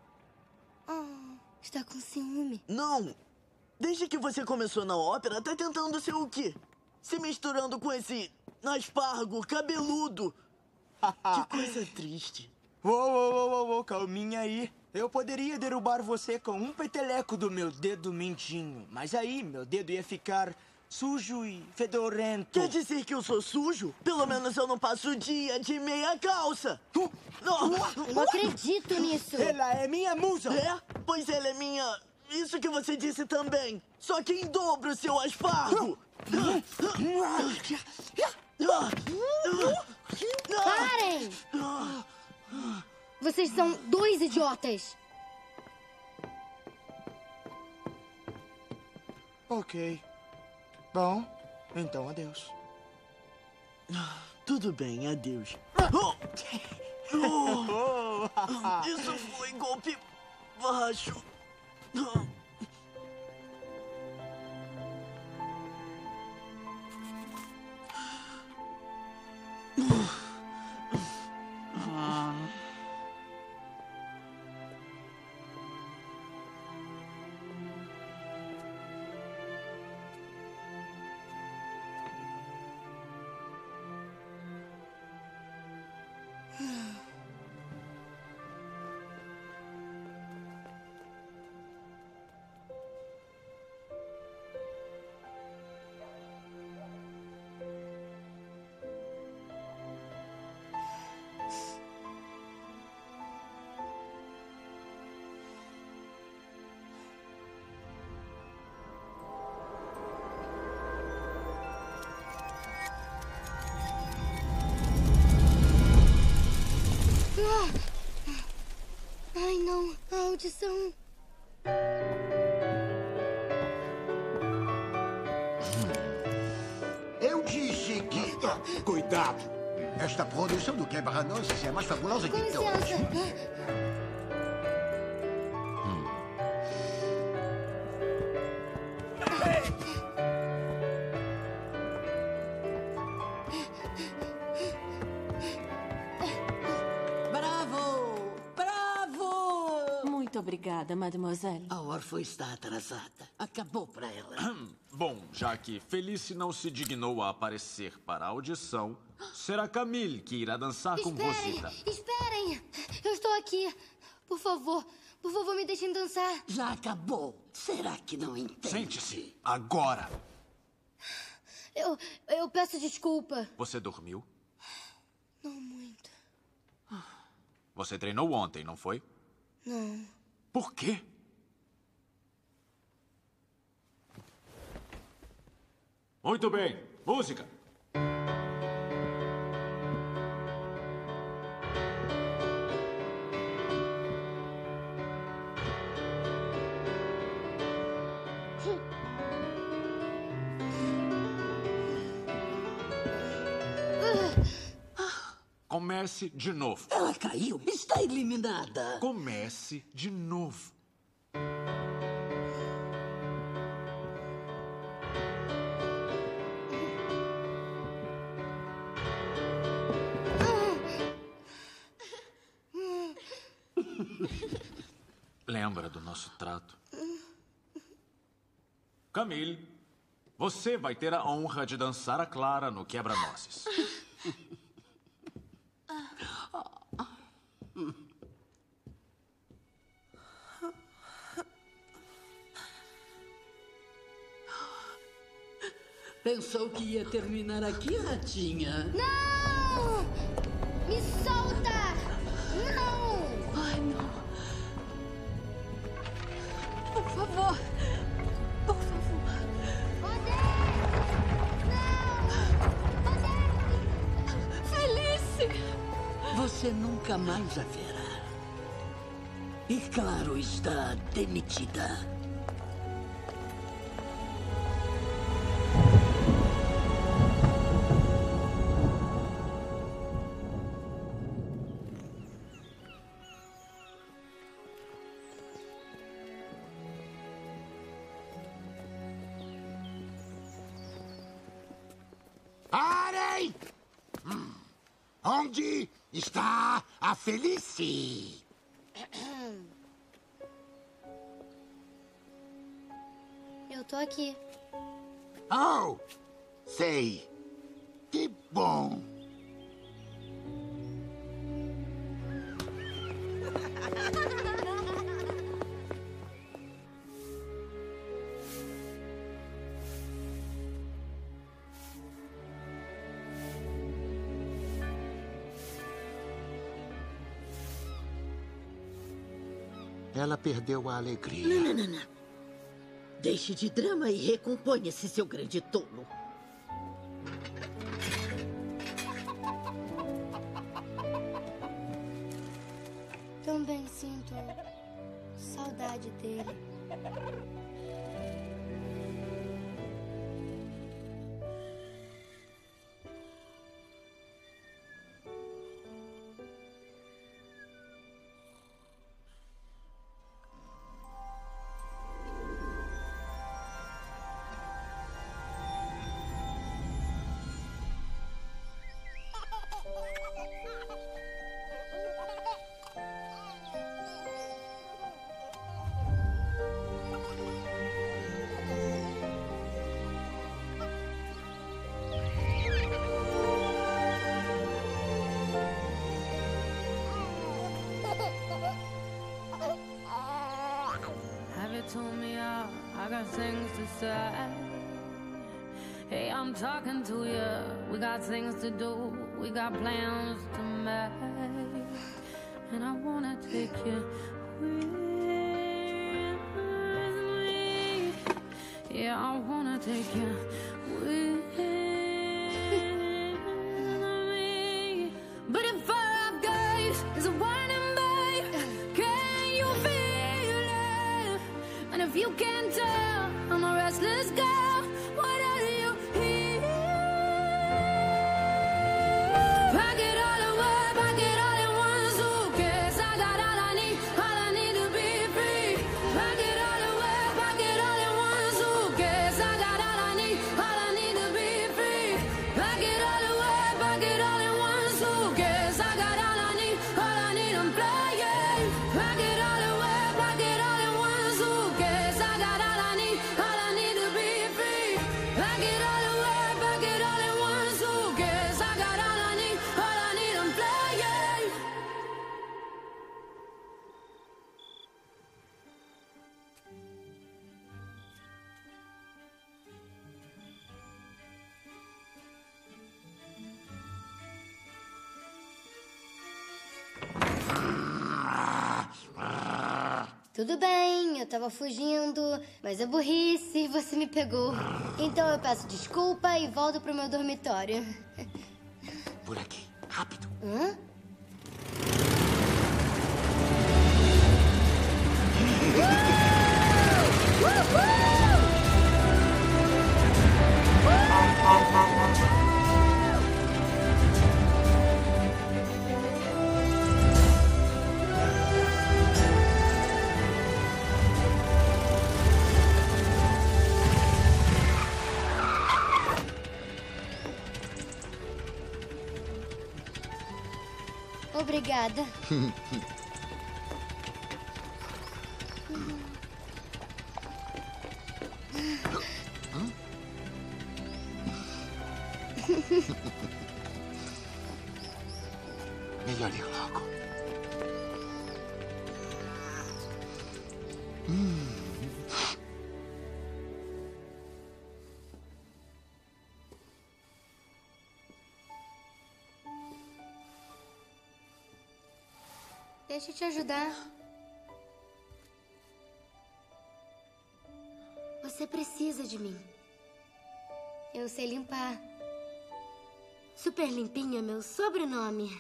Está com ciúme.
Não! Desde que você começou na ópera, tá tentando ser o quê? Se misturando com esse aspargo cabeludo. Que coisa triste.
Uou, calminha aí. Eu poderia derrubar você com um peteleco do meu dedo mindinho, mas aí meu dedo ia ficar sujo e fedorento.
Quer dizer que eu sou sujo? Pelo menos eu não passo o dia de meia calça.
Eu não acredito nisso.
Ela é minha musa.
É? Pois ela é minha... Isso que você disse também. Só que em dobro, seu aspargo.
Parem! Vocês são dois idiotas.
Ok. Bom, então adeus.
Tudo bem, adeus. Isso foi golpe baixo.
Ai, não. A audição.
Eu disse que...
Cuidado.
Esta produção do Quebra-Nozes é a mais fabulosa
Com
de todas.
licença.
Muito obrigada, mademoiselle.
A órfã está atrasada. Acabou pra ela.
Bom, já que Felice não se dignou a aparecer para a audição, será Camille que irá dançar com Rosita.
Esperem! Eu estou aqui. Por favor, me deixem dançar.
Já acabou. Será que não entende?
Sente-se, agora.
Eu peço desculpa.
Você dormiu?
Não muito.
Você treinou ontem, não foi?
Não.
Por quê? Muito bem. Música. Comece de novo.
Ela caiu. Está eliminada.
Comece de novo. Lembra do nosso trato? Camille, você vai ter a honra de dançar a Clara no Quebra-Nozes.
Pensou que ia terminar aqui, ratinha?
Não! Me solta! Não!
Ai, não. Por favor. Por favor. Felice!
Você nunca mais a verá. E claro, está demitida.
Parem! Onde está a Felice?
Eu tô aqui.
Oh, sei. Que bom. Ela perdeu a alegria.
Não. Deixe de drama e recomponha-se, seu grande tolo.
Também sinto saudade dele.
Told me I got things to say. Hey, I'm talking to you. We got things to do. We got plans to make. And I wanna take you with me. Yeah, I wanna take you with me. But if our gaze is a warning, babe, can you feel it? And if you can't tell, I'm a restless girl. What are you here? Pack it all away, pack it all in one suitcase. I got all I need to be free. Pack it all away, pack it all in one suitcase. I got all I need to be free. Pack it all away, pack it all in one suitcase. I got all I need, I'm flying. Pack it all away, pack it all in one suitcase. I got all I need to be free. Pack it all away, pack it all in one suitcase. I got all I need, I'm flying.
Tudo bem, eu tava fugindo, mas é burrice e você me pegou. Então eu peço desculpa e volto pro meu dormitório.
Por aqui, rápido.
Hã? Obrigada.
Melhor ir logo.
Deixa eu te ajudar. Você precisa de mim. Eu sei limpar. Super Limpinho é meu sobrenome.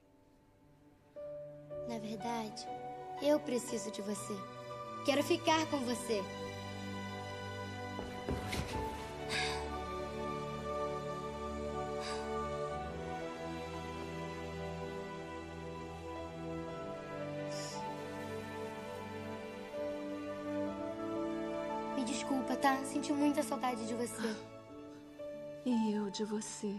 Na verdade, eu preciso de você. Quero ficar com você. Me desculpa, tá? Senti muita saudade de você.
E eu de você.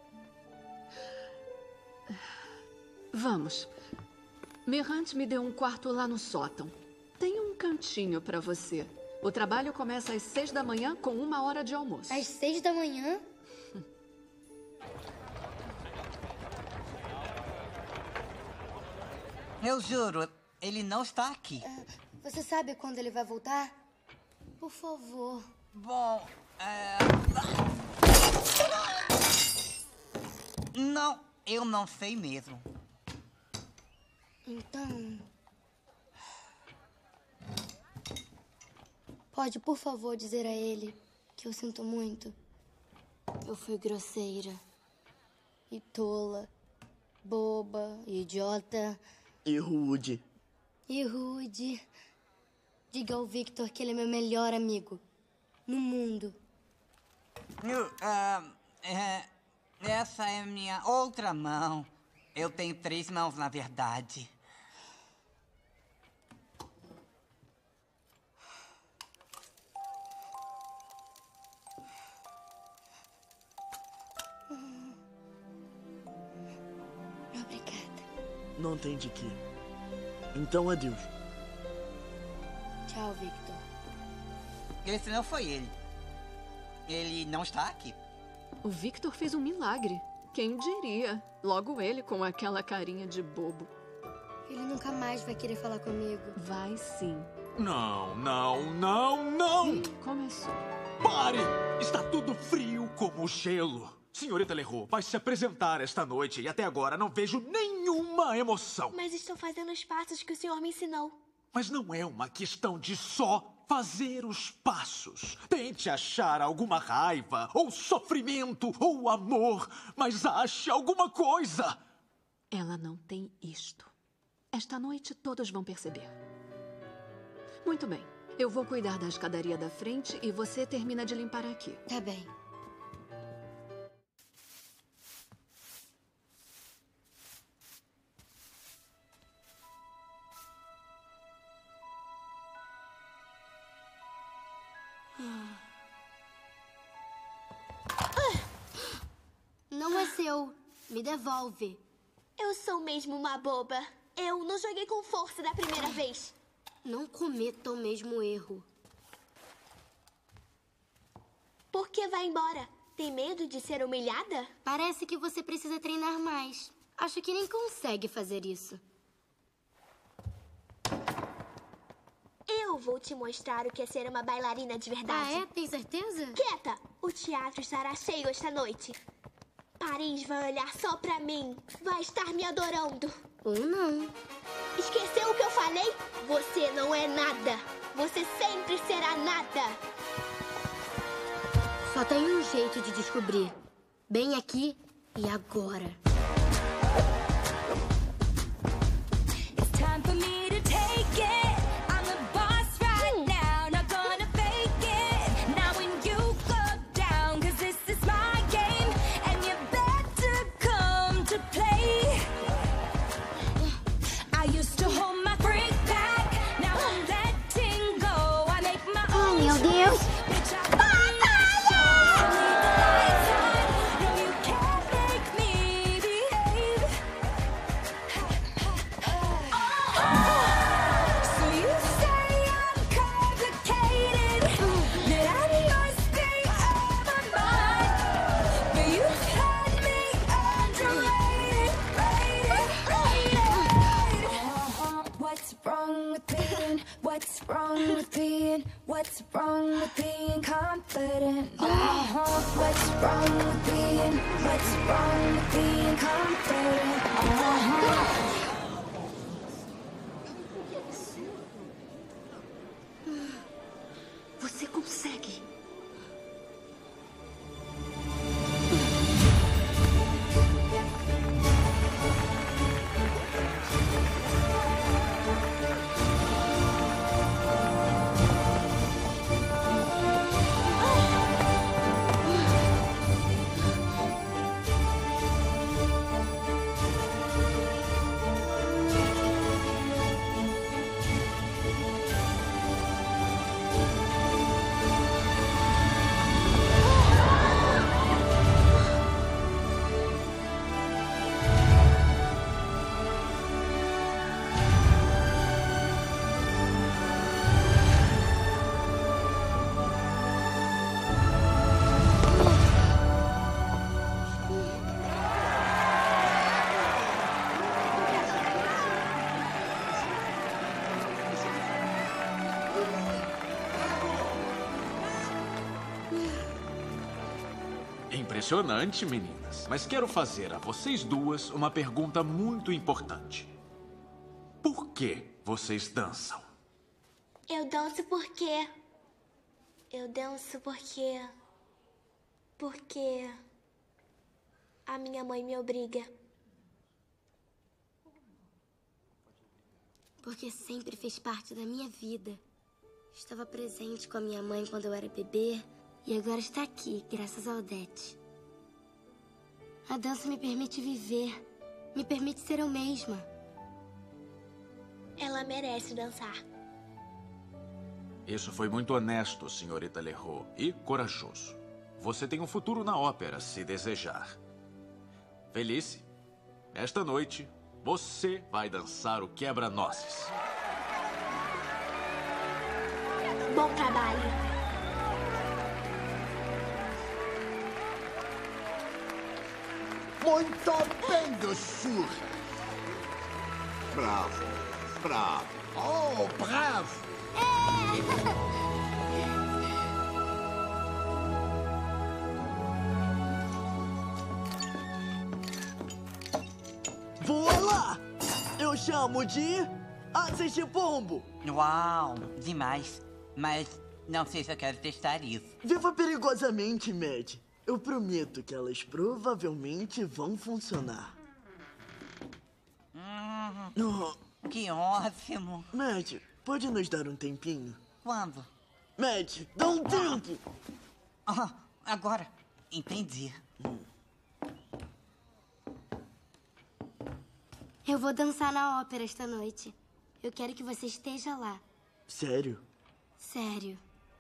Vamos. Merrant me deu um quarto lá no sótão. Tem um cantinho pra você. O trabalho começa às 6 da manhã com 1 hora de almoço.
Às 6 da manhã?
Eu juro, ele não está aqui.
Você sabe quando ele vai voltar? Por favor.
Bom, Não, eu não sei mesmo.
Então... pode, por favor, dizer a ele que eu sinto muito? Eu fui grosseira. E tola. Boba. E idiota.
E rude.
E rude. Diga ao Victor que ele é meu melhor amigo. No mundo.
Essa é minha outra mão. Eu tenho 3 mãos, na verdade.
Obrigada.
Não tem de quê. Então, adeus.
Tchau, Victor.
Esse não foi ele. Ele não está aqui.
O Victor fez um milagre. Quem diria? Logo ele com aquela carinha de bobo.
Ele nunca mais vai querer falar comigo.
Vai sim.
Não, não, não, não!
Começou.
Pare! Está tudo frio como gelo. Senhorita Leroux vai se apresentar esta noite e até agora não vejo nenhuma emoção.
Mas estou fazendo os passos que o senhor me ensinou.
Mas não é uma questão de só fazer os passos. Tente achar alguma raiva, ou sofrimento, ou amor, mas ache alguma coisa.
Ela não tem isto. Esta noite todos vão perceber. Muito bem. Eu vou cuidar da escadaria da frente e você termina de limpar aqui.
Tá bem. Não é seu. Me devolve.
Eu sou mesmo uma boba. Eu não joguei com força da primeira vez.
Não cometa o mesmo erro.
Por que vai embora? Tem medo de ser humilhada?
Parece que você precisa treinar mais. Acho que nem consegue fazer isso.
Eu vou te mostrar o que é ser uma bailarina de verdade.
Ah, é? Tem certeza?
Quieta! O teatro estará cheio esta noite. Paris vai olhar só pra mim. Vai estar me adorando.
Ou não.
Esqueceu o que eu falei? Você não é nada. Você sempre será nada.
Só tem um jeito de descobrir. Bem aqui e agora.
It's time for me to take it. I'm the boss right now, not gonna fake it. Now when you go down, 'cause this is my game, and you better come to play. I used to hold my freak back, now I'm letting go. I make my own
Meu Deus!
bitch, I leave the lights on. No, you can't make me behave. So you say I'm complicated, that I'm your state of my mind, but you've had me underrated, rated. What's wrong with being? What's wrong with being? What's wrong with being confident? What's wrong with being? What's wrong with being confident?
Você consegue.
Impressionante, meninas. Mas quero fazer a vocês duas uma pergunta muito importante. Por que vocês dançam?
Eu danço porque Eu danço porque a minha mãe me obriga.
Porque sempre fez parte da minha vida. Estava presente com a minha mãe quando eu era bebê e agora está aqui, graças a Odete. A dança me permite viver, me permite ser eu mesma.
Ela merece dançar.
Isso foi muito honesto, senhorita Leroux, e corajoso. Você tem um futuro na ópera, se desejar. Felice, esta noite, você vai dançar o quebra-nozes.
Bom trabalho.
Muito bem, doçura. Bravo, bravo. Oh, bravo.
Voa lá! Eu chamo de Assiste Pombo.
Uau, demais. Mas não sei se eu quero testar isso.
Viva perigosamente, Mad. Eu prometo que elas provavelmente vão funcionar.
Que ótimo.
Mad, pode nos dar um tempinho?
Quando?
Mad, dá um tempo!
Agora. Entendi.
Eu vou dançar na ópera esta noite. Eu quero que você esteja lá.
Sério?
Sério.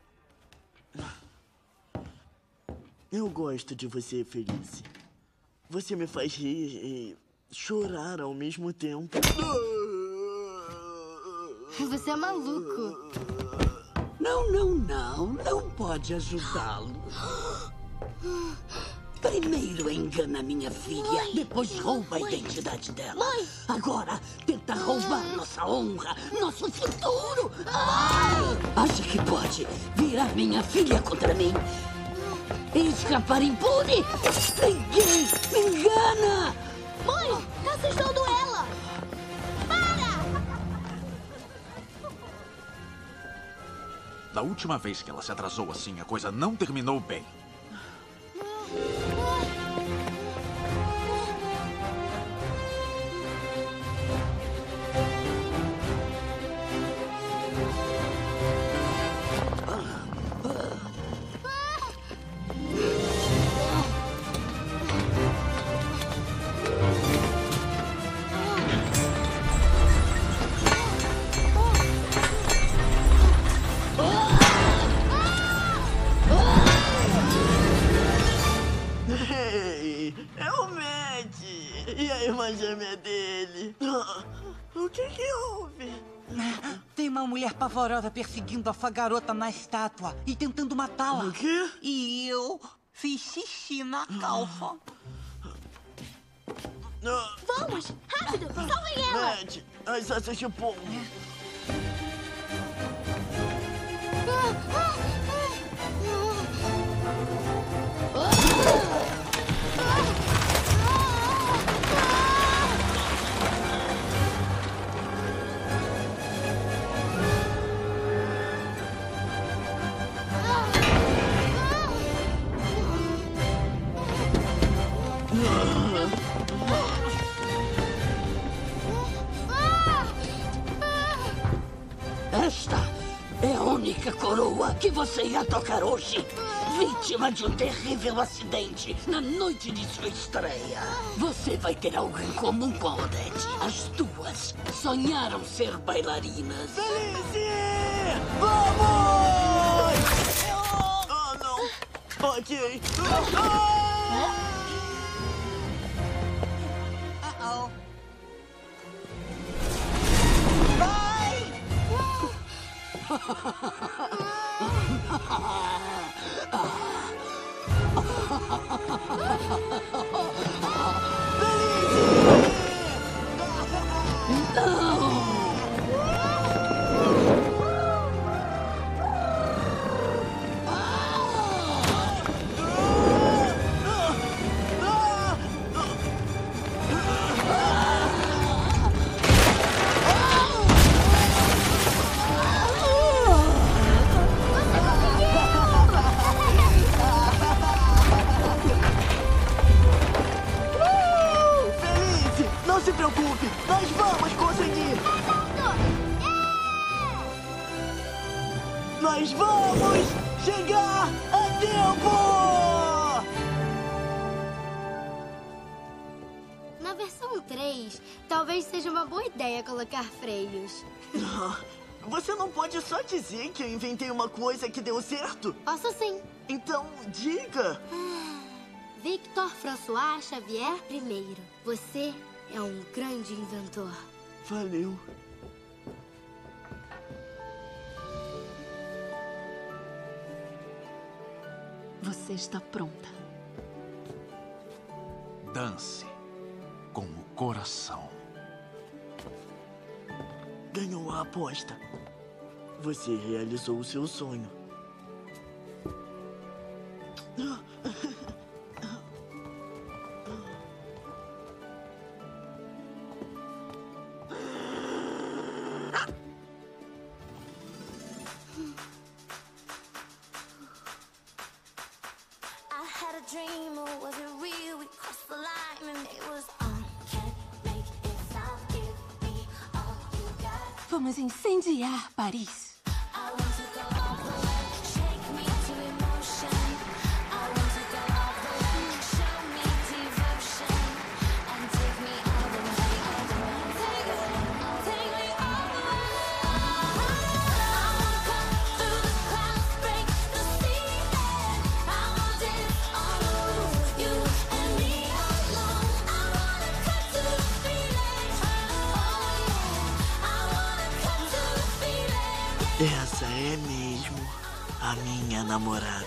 Eu gosto de você, Felice. Você me faz rir e chorar ao mesmo tempo.
Você é maluco.
Não pode ajudá-lo. Primeiro engana minha filha, depois rouba a identidade dela.
Mãe!
Agora tenta roubar nossa honra, nosso futuro. Acha que pode virar minha filha contra mim e escapar impune? Ninguém me engana!
Mãe, tá assustando ela!
Da última vez que ela se atrasou assim, a coisa não terminou bem.
Ei, é o Mad! E a irmã gêmea dele? O que houve?
Tem uma mulher pavorosa perseguindo a sua garota na estátua e tentando matá-la.
O quê?
E eu fiz xixi na calça.
Vamos! Rápido! Salvem ela!
Mad, as Assiste Pombo.
Esta é a única coroa que você ia tocar hoje. Vítima de um terrível acidente na noite de sua estreia. Você vai ter algo em comum com a Odete. As duas sonharam ser bailarinas.
Felice! Vamos! Oh, não. Ok. se preocupe. Nós vamos conseguir. Nós vamos chegar a tempo!
Na versão 3, talvez seja uma boa ideia colocar freios.
Você não pode só dizer que eu inventei uma coisa que deu certo?
Posso sim.
Então, diga.
Victor François Xavier I. Você é um grande inventor.
Valeu.
Você está pronta.
Dance com o coração.
Ganhou a aposta. Você realizou o seu sonho.
Vamos incendiar Paris.
Essa é mesmo a minha namorada.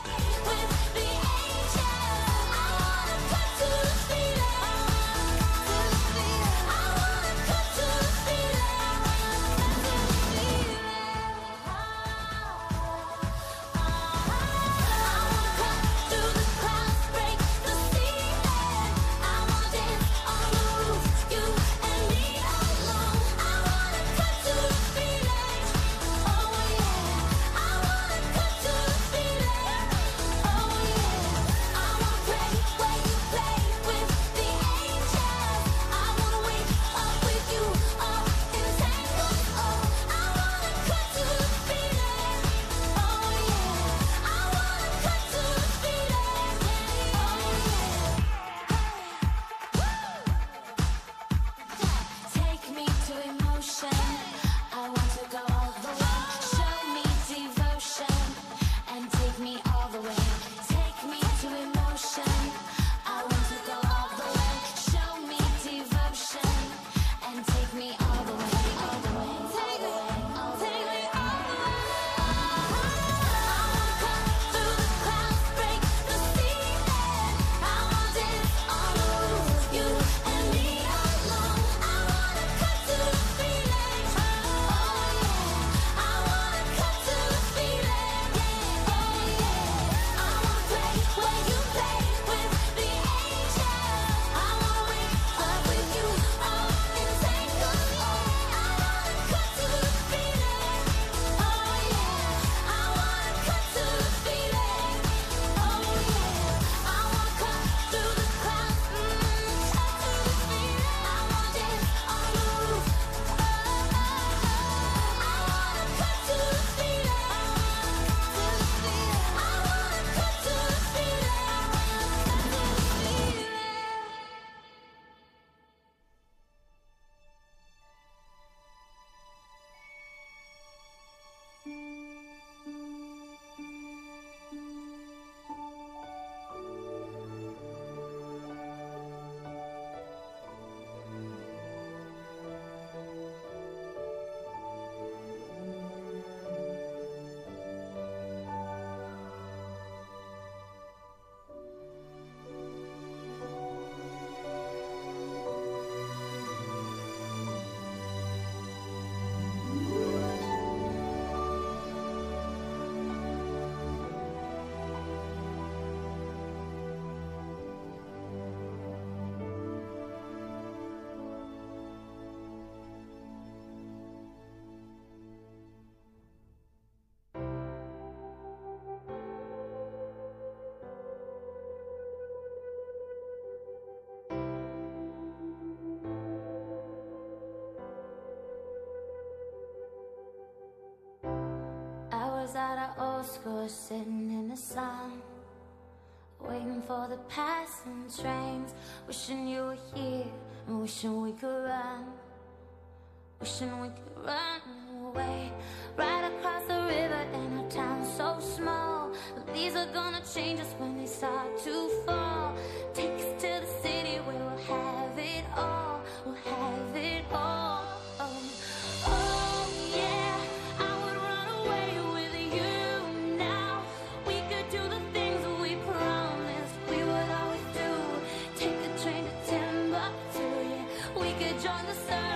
squash sitting in the sun, waiting for the passing trains, wishing you were here and wishing we could run, wishing we could run away, right across the river in a town so small. But these are gonna change us when they start to fall. Take us to the city where we'll have it all, we'll have it all. Oh yeah, I would run away with you now. We could do the things we promised we would always do. Take a train to Timbuktu, yeah. We could join the sun.